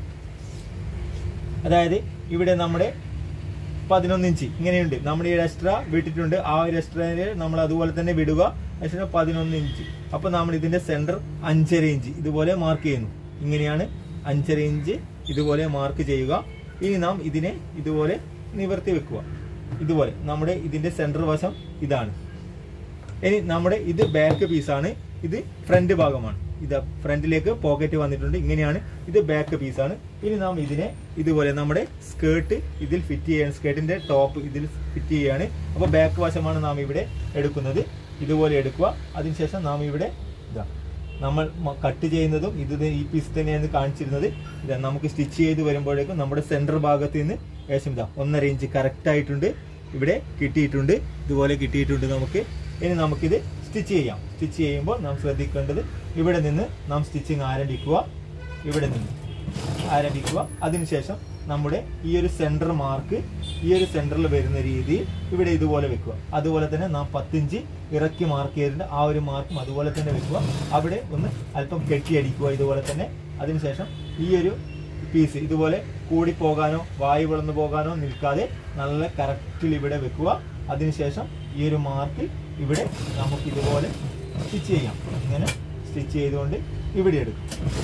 അതായത് ഇവിടെ നമ്മുടെ പതിനൊന്ന് ഇഞ്ച് ഇങ്ങനെയുണ്ട്. നമ്മൾ ഈ എക്സ്ട്രാ വിട്ടിട്ടുണ്ട്. ആ ഒരു എക്സ്ട്രാ നമ്മൾ അതുപോലെ തന്നെ വിടുക. എക്സ്ട്രാ പതിനൊന്ന് ഇഞ്ച്. അപ്പൊ നമ്മൾ ഇതിന്റെ സെന്റർ അഞ്ചര ഇഞ്ച് ഇതുപോലെ മാർക്ക് ചെയ്യുന്നു. ഇങ്ങനെയാണ് അഞ്ചര ഇഞ്ച് ഇതുപോലെ മാർക്ക് ചെയ്യുക. ഇനി നാം ഇതിനെ ഇതുപോലെ നിവർത്തി വെക്കുക. ഇതുപോലെ നമ്മുടെ ഇതിന്റെ സെന്റർ വശം ഇതാണ്. ഇനി നമ്മുടെ ഇത് ബാക്ക് പീസാണ്, ഇത് ഫ്രണ്ട് ഭാഗമാണ്. ഇത് ഫ്രണ്ടിലേക്ക് പോക്കറ്റ് വന്നിട്ടുണ്ട്. ഇങ്ങനെയാണ് ഇത് ബാക്ക് പീസാണ്. ഇനി നാം ഇതിനെ ഇതുപോലെ നമ്മുടെ സ്കേർട്ട് ഇതിൽ ഫിറ്റ് ചെയ്യാൻ, സ്കേർട്ടിന്റെ ടോപ്പ് ഇതിൽ ഫിറ്റ് ചെയ്യാണ്. അപ്പോൾ ബാക്ക് വശമാണ് നാം ഇവിടെ എടുക്കുന്നത്. ഇതുപോലെ എടുക്കുക. അതിനുശേഷം നാം ഇവിടെ ഇതാ നമ്മൾ കട്ട് ചെയ്യുന്നതും ഇത് ഈ പീസ് തന്നെയാണ് കാണിച്ചിരുന്നത്. ഇതാ നമുക്ക് സ്റ്റിച്ച് ചെയ്ത് വരുമ്പോഴേക്കും നമ്മുടെ സെന്റർ ഭാഗത്ത് നിന്ന് ഏകദേശം ഇതാ ഒന്നര ഇഞ്ച് കറക്റ്റ് ആയിട്ടുണ്ട് ഇവിടെ കിട്ടിയിട്ടുണ്ട്. ഇതുപോലെ കിട്ടിയിട്ടുണ്ട് നമുക്ക്. ഇനി നമുക്കിത് സ്റ്റിച്ച് ചെയ്യാം. സ്റ്റിച്ച് ചെയ്യുമ്പോൾ നാം ശ്രദ്ധിക്കേണ്ടത് ഇവിടെ നിന്ന് നാം സ്റ്റിച്ചിങ് ആരംഭിക്കുക. ഇവിടെ നിന്ന് ആരംഭിക്കുക. അതിനുശേഷം നമ്മുടെ ഈ ഒരു സെന്റർ മാർക്ക് ഈ ഒരു സെന്ററിൽ വരുന്ന രീതിയിൽ ഇവിടെ ഇതുപോലെ വെക്കുക. അതുപോലെ തന്നെ നാം പത്തിഞ്ച് ഇറക്കി മാർക്ക് ചെയ്തിട്ടുണ്ട്. ആ ഒരു മാർക്കും അതുപോലെ തന്നെ വെക്കുക. അവിടെ ഒന്ന് അല്പം കെട്ടിയടിക്കുക ഇതുപോലെ തന്നെ. അതിനുശേഷം ഈ ഒരു പീസ് ഇതുപോലെ കൂടി പോകാനോ വായു വിളർന്നു പോകാനോ നിൽക്കാതെ നല്ല കറക്റ്റിൽ ഇവിടെ വെക്കുക. അതിനുശേഷം ഈ ഒരു മാർക്കിൽ ഇവിടെ നമുക്ക് ഇതുപോലെ സ്റ്റിച്ച് ചെയ്യാം. ഇങ്ങനെ സ്റ്റിച്ച് ചെയ്തുകൊണ്ട് ഇവിടെ എടുക്കും.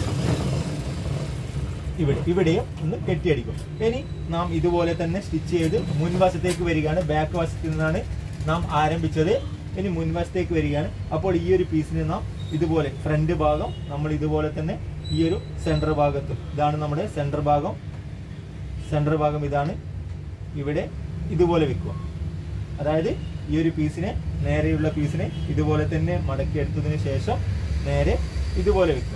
ഇവിടെ ഇവിടെയും ഒന്ന് കെട്ടിയടിക്കും. ഇനി നാം ഇതുപോലെ തന്നെ സ്റ്റിച്ച് ചെയ്ത് മുൻവശത്തേക്ക് വരികയാണ്. ബാക്ക് വശത്ത് നിന്നാണ് നാം ആരംഭിച്ചത്. ഇനി മുൻവശത്തേക്ക് വരികയാണ്. അപ്പോൾ ഈ ഒരു പീസിന് നാം ഇതുപോലെ ഫ്രണ്ട് ഭാഗം നമ്മൾ ഇതുപോലെ തന്നെ ഈ ഒരു സെന്റർ ഭാഗത്ത് ഇതാണ് നമ്മുടെ സെന്റർ ഭാഗം. സെന്റർ ഭാഗം ഇതാണ്. ഇവിടെ ഇതുപോലെ വെക്കുക. അതായത് ഈ ഒരു പീസിനെ നേരെയുള്ള പീസിനെ ഇതുപോലെ തന്നെ മടക്കി എടുത്തതിന് ശേഷം നേരെ ഇതുപോലെ വെക്കുക.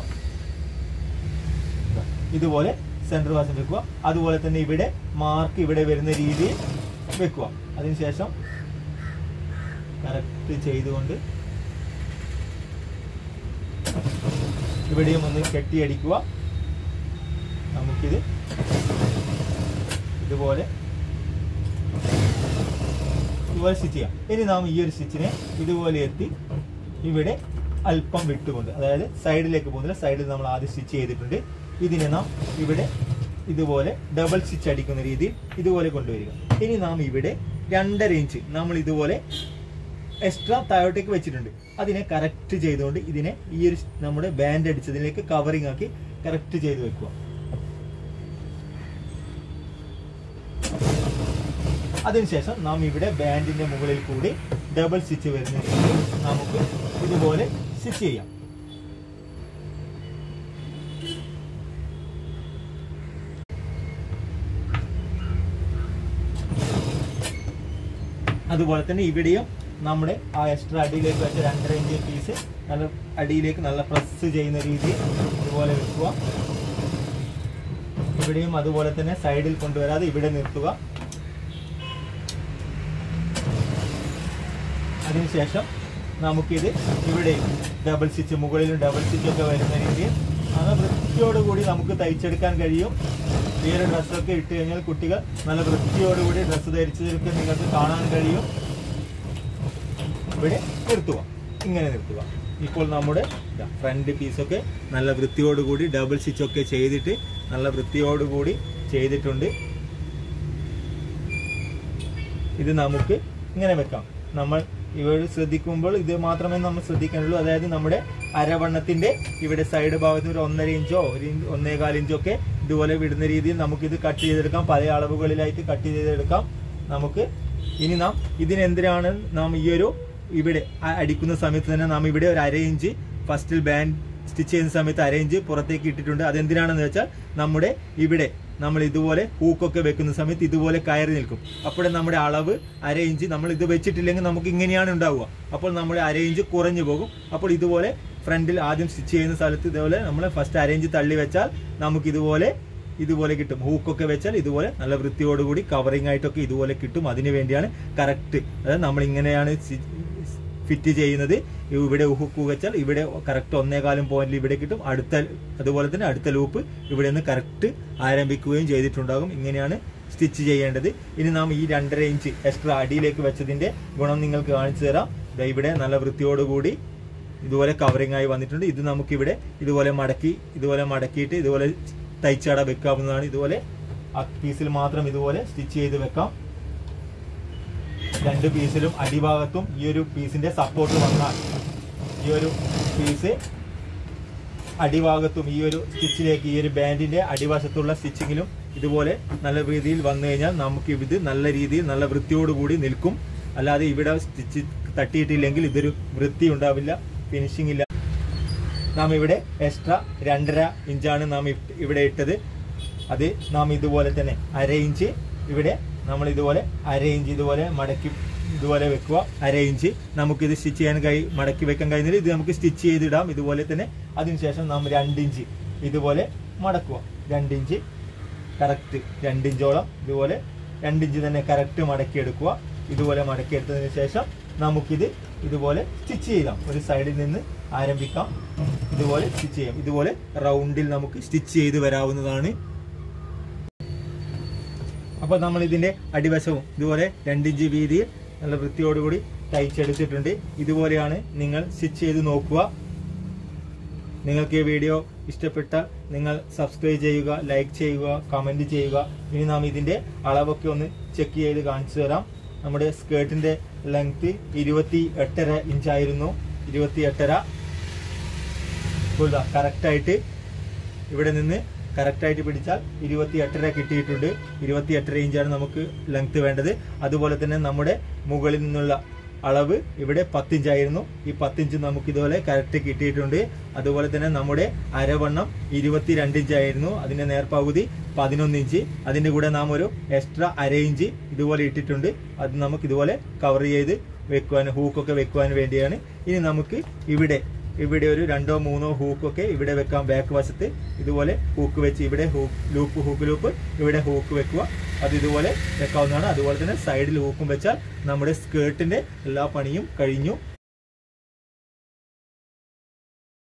ഇതുപോലെ സെന്റർ വശം വെക്കുക. അതുപോലെ തന്നെ ഇവിടെ മാർക്ക് ഇവിടെ വരുന്ന രീതിയിൽ വെക്കുക. അതിനുശേഷം കറക്റ്റ് ചെയ്തുകൊണ്ട് ഇവിടെയും ഒന്ന് കെട്ടിയടിക്കുക. നമുക്കിത് ഇതുപോലെ ഇതുപോലെ സ്റ്റിച്ച് ചെയ്യാം. ഇനി നാം ഈ ഒരു സ്റ്റിച്ചിനെ ഇതുപോലെ എത്തി ഇവിടെ അല്പം വിട്ടുകൊണ്ട്, അതായത് സൈഡിലേക്ക് പോകുന്നില്ല, സൈഡിൽ നമ്മൾ ആദ്യം സ്റ്റിച്ച് ചെയ്തിട്ടുണ്ട്. ഇതിനെ നാം ഇവിടെ ഇതുപോലെ ഡബിൾ സ്റ്റിച്ച് അടിക്കുന്ന രീതിയിൽ ഇതുപോലെ കൊണ്ടുവരിക. ഇനി നാം ഇവിടെ രണ്ടര ഇഞ്ച് നമ്മൾ ഇതുപോലെ എക്സ്ട്രാ താഴോട്ടേക്ക് വെച്ചിട്ടുണ്ട്. അതിനെ കറക്റ്റ് ചെയ്തുകൊണ്ട് ഇതിനെ ഈ ഒരു നമ്മുടെ ബാൻഡ് അടിച്ചതിലേക്ക് കവറിങ് ആക്കി കറക്റ്റ് ചെയ്ത് വെക്കുക. അതിനുശേഷം നാം ഇവിടെ ബാൻഡിന്റെ മുകളിൽ കൂടി ഡബിൾ സ്റ്റിച്ച് വരുന്ന രീതിയിൽ നമുക്ക് ഇതുപോലെ സ്റ്റിച്ച് ചെയ്യാം. അതുപോലെ തന്നെ ഇവിടെയും നമ്മുടെ ആ എക്സ്ട്രാ അടിയിലേക്ക് വെച്ച രണ്ടര ഇഞ്ച് പീസ് നല്ല അടിയിലേക്ക് നല്ല പ്രസ് ചെയ്യുന്ന രീതിയിൽ ഇതുപോലെ വെക്കുക. ഇവിടെയും അതുപോലെ തന്നെ സൈഡിൽ കൊണ്ടുവരാതെ ഇവിടെ നിർത്തുക. അതിനുശേഷം നമുക്കിത് ഇവിടെ ഡബിൾ സ്റ്റിച്ച്, മുകളിലും ഡബിൾ സ്റ്റിച്ചൊക്കെ വരുന്ന രീതിയിൽ നല്ല വൃത്തിയോടുകൂടി നമുക്ക് തയ്ച്ചെടുക്കാൻ കഴിയും. ഈ ഒരു ഡ്രസ്സൊക്കെ ഇട്ട് കഴിഞ്ഞാൽ കുട്ടികൾ നല്ല വൃത്തിയോടുകൂടി ഡ്രസ്സ് ധരിച്ചതൊക്കെ നിങ്ങൾക്ക് കാണാൻ കഴിയും. ഇവിടെ നിർത്തുക, ഇങ്ങനെ നിർത്തുക. ഇപ്പോൾ നമ്മുടെ ഫ്രണ്ട് പീസൊക്കെ നല്ല വൃത്തിയോടുകൂടി ഡബിൾ സ്റ്റിച്ചൊക്കെ ചെയ്തിട്ട് നല്ല വൃത്തിയോടുകൂടി ചെയ്തിട്ടുണ്ട്. ഇത് നമുക്ക് ഇങ്ങനെ വെക്കാം. നമ്മൾ ഇവിടെ ശ്രദ്ധിക്കുമ്പോൾ ഇത് മാത്രമേ നമ്മൾ ശ്രദ്ധിക്കാനുള്ളൂ. അതായത് നമ്മുടെ അരവണ്ണത്തിന്റെ ഇവിടെ സൈഡ് ഭാഗത്ത് ഒരു ഒന്നര ഇഞ്ചോ ഒരു ഒന്നേകാൽ ഇഞ്ചോ ഒക്കെ ഇതുപോലെ വിടുന്ന രീതിയിൽ നമുക്കിത് കട്ട് ചെയ്തെടുക്കാം. പല അളവുകളിലായിട്ട് കട്ട് ചെയ്തെടുക്കാം നമുക്ക്. ഇനി നാം ഇതിനെന്തിനാണ് നാം ഈ ഒരു ഇവിടെ അടിക്കുന്ന സമയത്ത് തന്നെ നാം ഇവിടെ ഒരു അര ഇഞ്ച് ഫസ്റ്റിൽ ബാൻഡ് സ്റ്റിച്ച് ചെയ്യുന്ന സമയത്ത് അര ഇഞ്ച് പുറത്തേക്ക് ഇട്ടിട്ടുണ്ട്. അതെന്തിനാണെന്ന് വെച്ചാൽ നമ്മുടെ ഇവിടെ നമ്മൾ ഇതുപോലെ ഹൂക്കൊക്കെ വെക്കുന്ന സമയത്ത് ഇതുപോലെ കയറി നിൽക്കും. അപ്പോൾ നമ്മുടെ അളവ് അര ഇഞ്ച് നമ്മൾ ഇത് വെച്ചിട്ടില്ലെങ്കിൽ നമുക്ക് ഇങ്ങനെയാണ് ഉണ്ടാവുക. അപ്പോൾ നമ്മുടെ അര ഇഞ്ച് കുറഞ്ഞു പോകും. അപ്പോൾ ഇതുപോലെ ഫ്രണ്ടിൽ ആദ്യം സ്റ്റിച്ച് ചെയ്യുന്ന സ്ഥലത്ത് ഇതുപോലെ നമ്മൾ ഫസ്റ്റ് അര ഇഞ്ച് തള്ളി വെച്ചാൽ നമുക്ക് ഇതുപോലെ ഇതുപോലെ കിട്ടും. ഹൂക്കൊക്കെ വെച്ചാൽ ഇതുപോലെ നല്ല വൃത്തിയോടുകൂടി കവറിംഗ് ആയിട്ടൊക്കെ ഇതുപോലെ കിട്ടും. അതിനു വേണ്ടിയാണ് കറക്റ്റ്, അതായത് നമ്മൾ ഇങ്ങനെയാണ് ഫിറ്റ് ചെയ്യുന്നത്. ഇവിടെ ഹുക്ക് വെച്ചാൽ ഇവിടെ കറക്റ്റ് ഒന്നേകാലും പോയിന്റിൽ ഇവിടെ കിട്ടും. അടുത്ത അതുപോലെ തന്നെ അടുത്ത ലൂപ്പ് ഇവിടെ നിന്ന് കറക്റ്റ് ആരംഭിക്കുകയും ചെയ്തിട്ടുണ്ടാകും. ഇങ്ങനെയാണ് സ്റ്റിച്ച് ചെയ്യേണ്ടത്. ഇനി നാം ഈ രണ്ടര ഇഞ്ച് എക്സ്ട്രാ അടിയിലേക്ക് വെച്ചതിന്റെ ഗുണം നിങ്ങൾക്ക് കാണിച്ചു തരാം. ഇവിടെ നല്ല വൃത്തിയോടുകൂടി ഇതുപോലെ കവറിംഗ് ആയി വന്നിട്ടുണ്ട്. ഇത് നമുക്കിവിടെ ഇതുപോലെ മടക്കി ഇതുപോലെ മടക്കിയിട്ട് ഇതുപോലെ തയ്ച്ചട വെക്കാവുന്നതാണ്. ഇതുപോലെ ആ പീസിൽ മാത്രം ഇതുപോലെ സ്റ്റിച്ച് ചെയ്ത് വെക്കാം. രണ്ട് പീസിലും അടിഭാഗത്തും ഈ ഒരു പീസിന്റെ സപ്പോർട്ട് വന്നാൽ ഈ ഒരു പീസ് അടിഭാഗത്തും ഈ ഒരു സ്റ്റിച്ചിലേക്ക് ഈ ഒരു ബാൻഡിന്റെ അടിവശത്തുള്ള സ്റ്റിച്ചിങ്ങിലും ഇതുപോലെ നല്ല രീതിയിൽ വന്നു കഴിഞ്ഞാൽ നമുക്ക് ഇത് നല്ല രീതിയിൽ നല്ല വൃത്തിയോടുകൂടി നിൽക്കും. അല്ലാതെ ഇവിടെ സ്റ്റിച്ച് തട്ടിയിട്ടില്ലെങ്കിൽ ഇതൊരു വൃത്തി ഉണ്ടാവില്ല, ഫിനിഷിംഗ് ഇല്ല. നാം ഇവിടെ എക്സ്ട്രാ രണ്ടര ഇഞ്ചാണ് നാം ഇവിടെ ഇട്ടത്. അത് നാം ഇതുപോലെ തന്നെ അര ഇഞ്ച് ഇവിടെ നമ്മൾ ഇതുപോലെ അര ഇഞ്ച് ഇതുപോലെ മടക്കി ഇതുപോലെ വെക്കുക. അര ഇഞ്ച് നമുക്കിത് സ്റ്റിച്ച് ചെയ്യാൻ കഴി മടക്കി വെക്കാൻ കഴിയുന്നില്ല. ഇത് നമുക്ക് സ്റ്റിച്ച് ചെയ്തിടാം ഇതുപോലെ തന്നെ. അതിനുശേഷം നാം രണ്ടിഞ്ച് ഇതുപോലെ മടക്കുക. രണ്ടിഞ്ച് കറക്റ്റ് രണ്ടിഞ്ചോളം ഇതുപോലെ രണ്ടിഞ്ച് തന്നെ കറക്റ്റ് മടക്കിയെടുക്കുക. ഇതുപോലെ മടക്കിയെടുത്തതിന് ശേഷം നമുക്കിത് ഇതുപോലെ സ്റ്റിച്ച് ചെയ്യാം. ഒരു സൈഡിൽ നിന്ന് ആരംഭിക്കാം. ഇതുപോലെ സ്റ്റിച്ച് ചെയ്യാം. ഇതുപോലെ റൗണ്ടിൽ നമുക്ക് സ്റ്റിച്ച് ചെയ്ത് വരാവുന്നതാണ്. അപ്പോൾ നമ്മൾ ഇതിന്റെ അടിവശവും ഇതുപോലെ രണ്ടിഞ്ച് വീതിയിൽ നല്ല വൃത്തിയോടുകൂടി തയ്ച്ചെടുത്തിട്ടുണ്ട്. ഇതുപോലെയാണ് നിങ്ങൾ സ്റ്റിച്ച് ചെയ്ത് നോക്കുക. നിങ്ങൾക്ക് ഈ വീഡിയോ ഇഷ്ടപ്പെട്ടാൽ നിങ്ങൾ സബ്സ്ക്രൈബ് ചെയ്യുക, ലൈക്ക് ചെയ്യുക, കമന്റ് ചെയ്യുക. ഇനി നാം ഇതിന്റെ അളവൊക്കെ ഒന്ന് ചെക്ക് ചെയ്ത് കാണിച്ചു തരാം. നമ്മുടെ സ്കേർട്ടിന്റെ ലെങ്ത് ഇരുപത്തി എട്ടര ഇഞ്ചായിരുന്നു. ഇരുപത്തി എട്ടര കറക്റ്റായിട്ട് ഇവിടെ നിന്ന് കറക്റ്റായിട്ട് പിടിച്ചാൽ ഇരുപത്തി എട്ടര കിട്ടിയിട്ടുണ്ട്. ഇരുപത്തി എട്ടര ഇഞ്ചാണ് നമുക്ക് ലെങ്ത് വേണ്ടത്. അതുപോലെ തന്നെ നമ്മുടെ മുകളിൽ നിന്നുള്ള അളവ് ഇവിടെ പത്തിഞ്ചായിരുന്നു. ഈ പത്തിഞ്ച് നമുക്ക് ഇതുപോലെ കറക്റ്റ് കിട്ടിയിട്ടുണ്ട്. അതുപോലെ തന്നെ നമ്മുടെ അരവണ്ണം ഇരുപത്തി രണ്ട് ഇഞ്ചായിരുന്നു. അതിന്റെ നേർപകുതി പതിനൊന്ന് ഇഞ്ച്. അതിന്റെ കൂടെ നാം ഒരു എക്സ്ട്രാ അര ഇഞ്ച് ഇതുപോലെ ഇട്ടിട്ടുണ്ട്. അത് നമുക്ക് ഇതുപോലെ കവർ ചെയ്ത് വെക്കുവാൻ ഹൂക്കൊക്കെ വെക്കുവാൻ വേണ്ടിയാണ്. ഇനി നമുക്ക് ഇവിടെ ഇവിടെ ഒരു രണ്ടോ മൂന്നോ ഹൂക്കൊക്കെ ഇവിടെ വെക്കാം. ബാക്ക് വശത്ത് ഇതുപോലെ ഹൂക്ക് വെച്ച് ഇവിടെ ഹൂക്ക് ലൂപ്പ് ഹൂക്ക് ലൂപ്പ് ഇവിടെ ഹൂക്ക് വെക്കുക. അത് ഇതുപോലെ വെക്കാവുന്നതാണ്. അതുപോലെ തന്നെ സൈഡിൽ ഹൂക്കും വെച്ചാൽ നമ്മുടെ സ്കേർട്ടിന്റെ എല്ലാ പണിയും കഴിഞ്ഞു.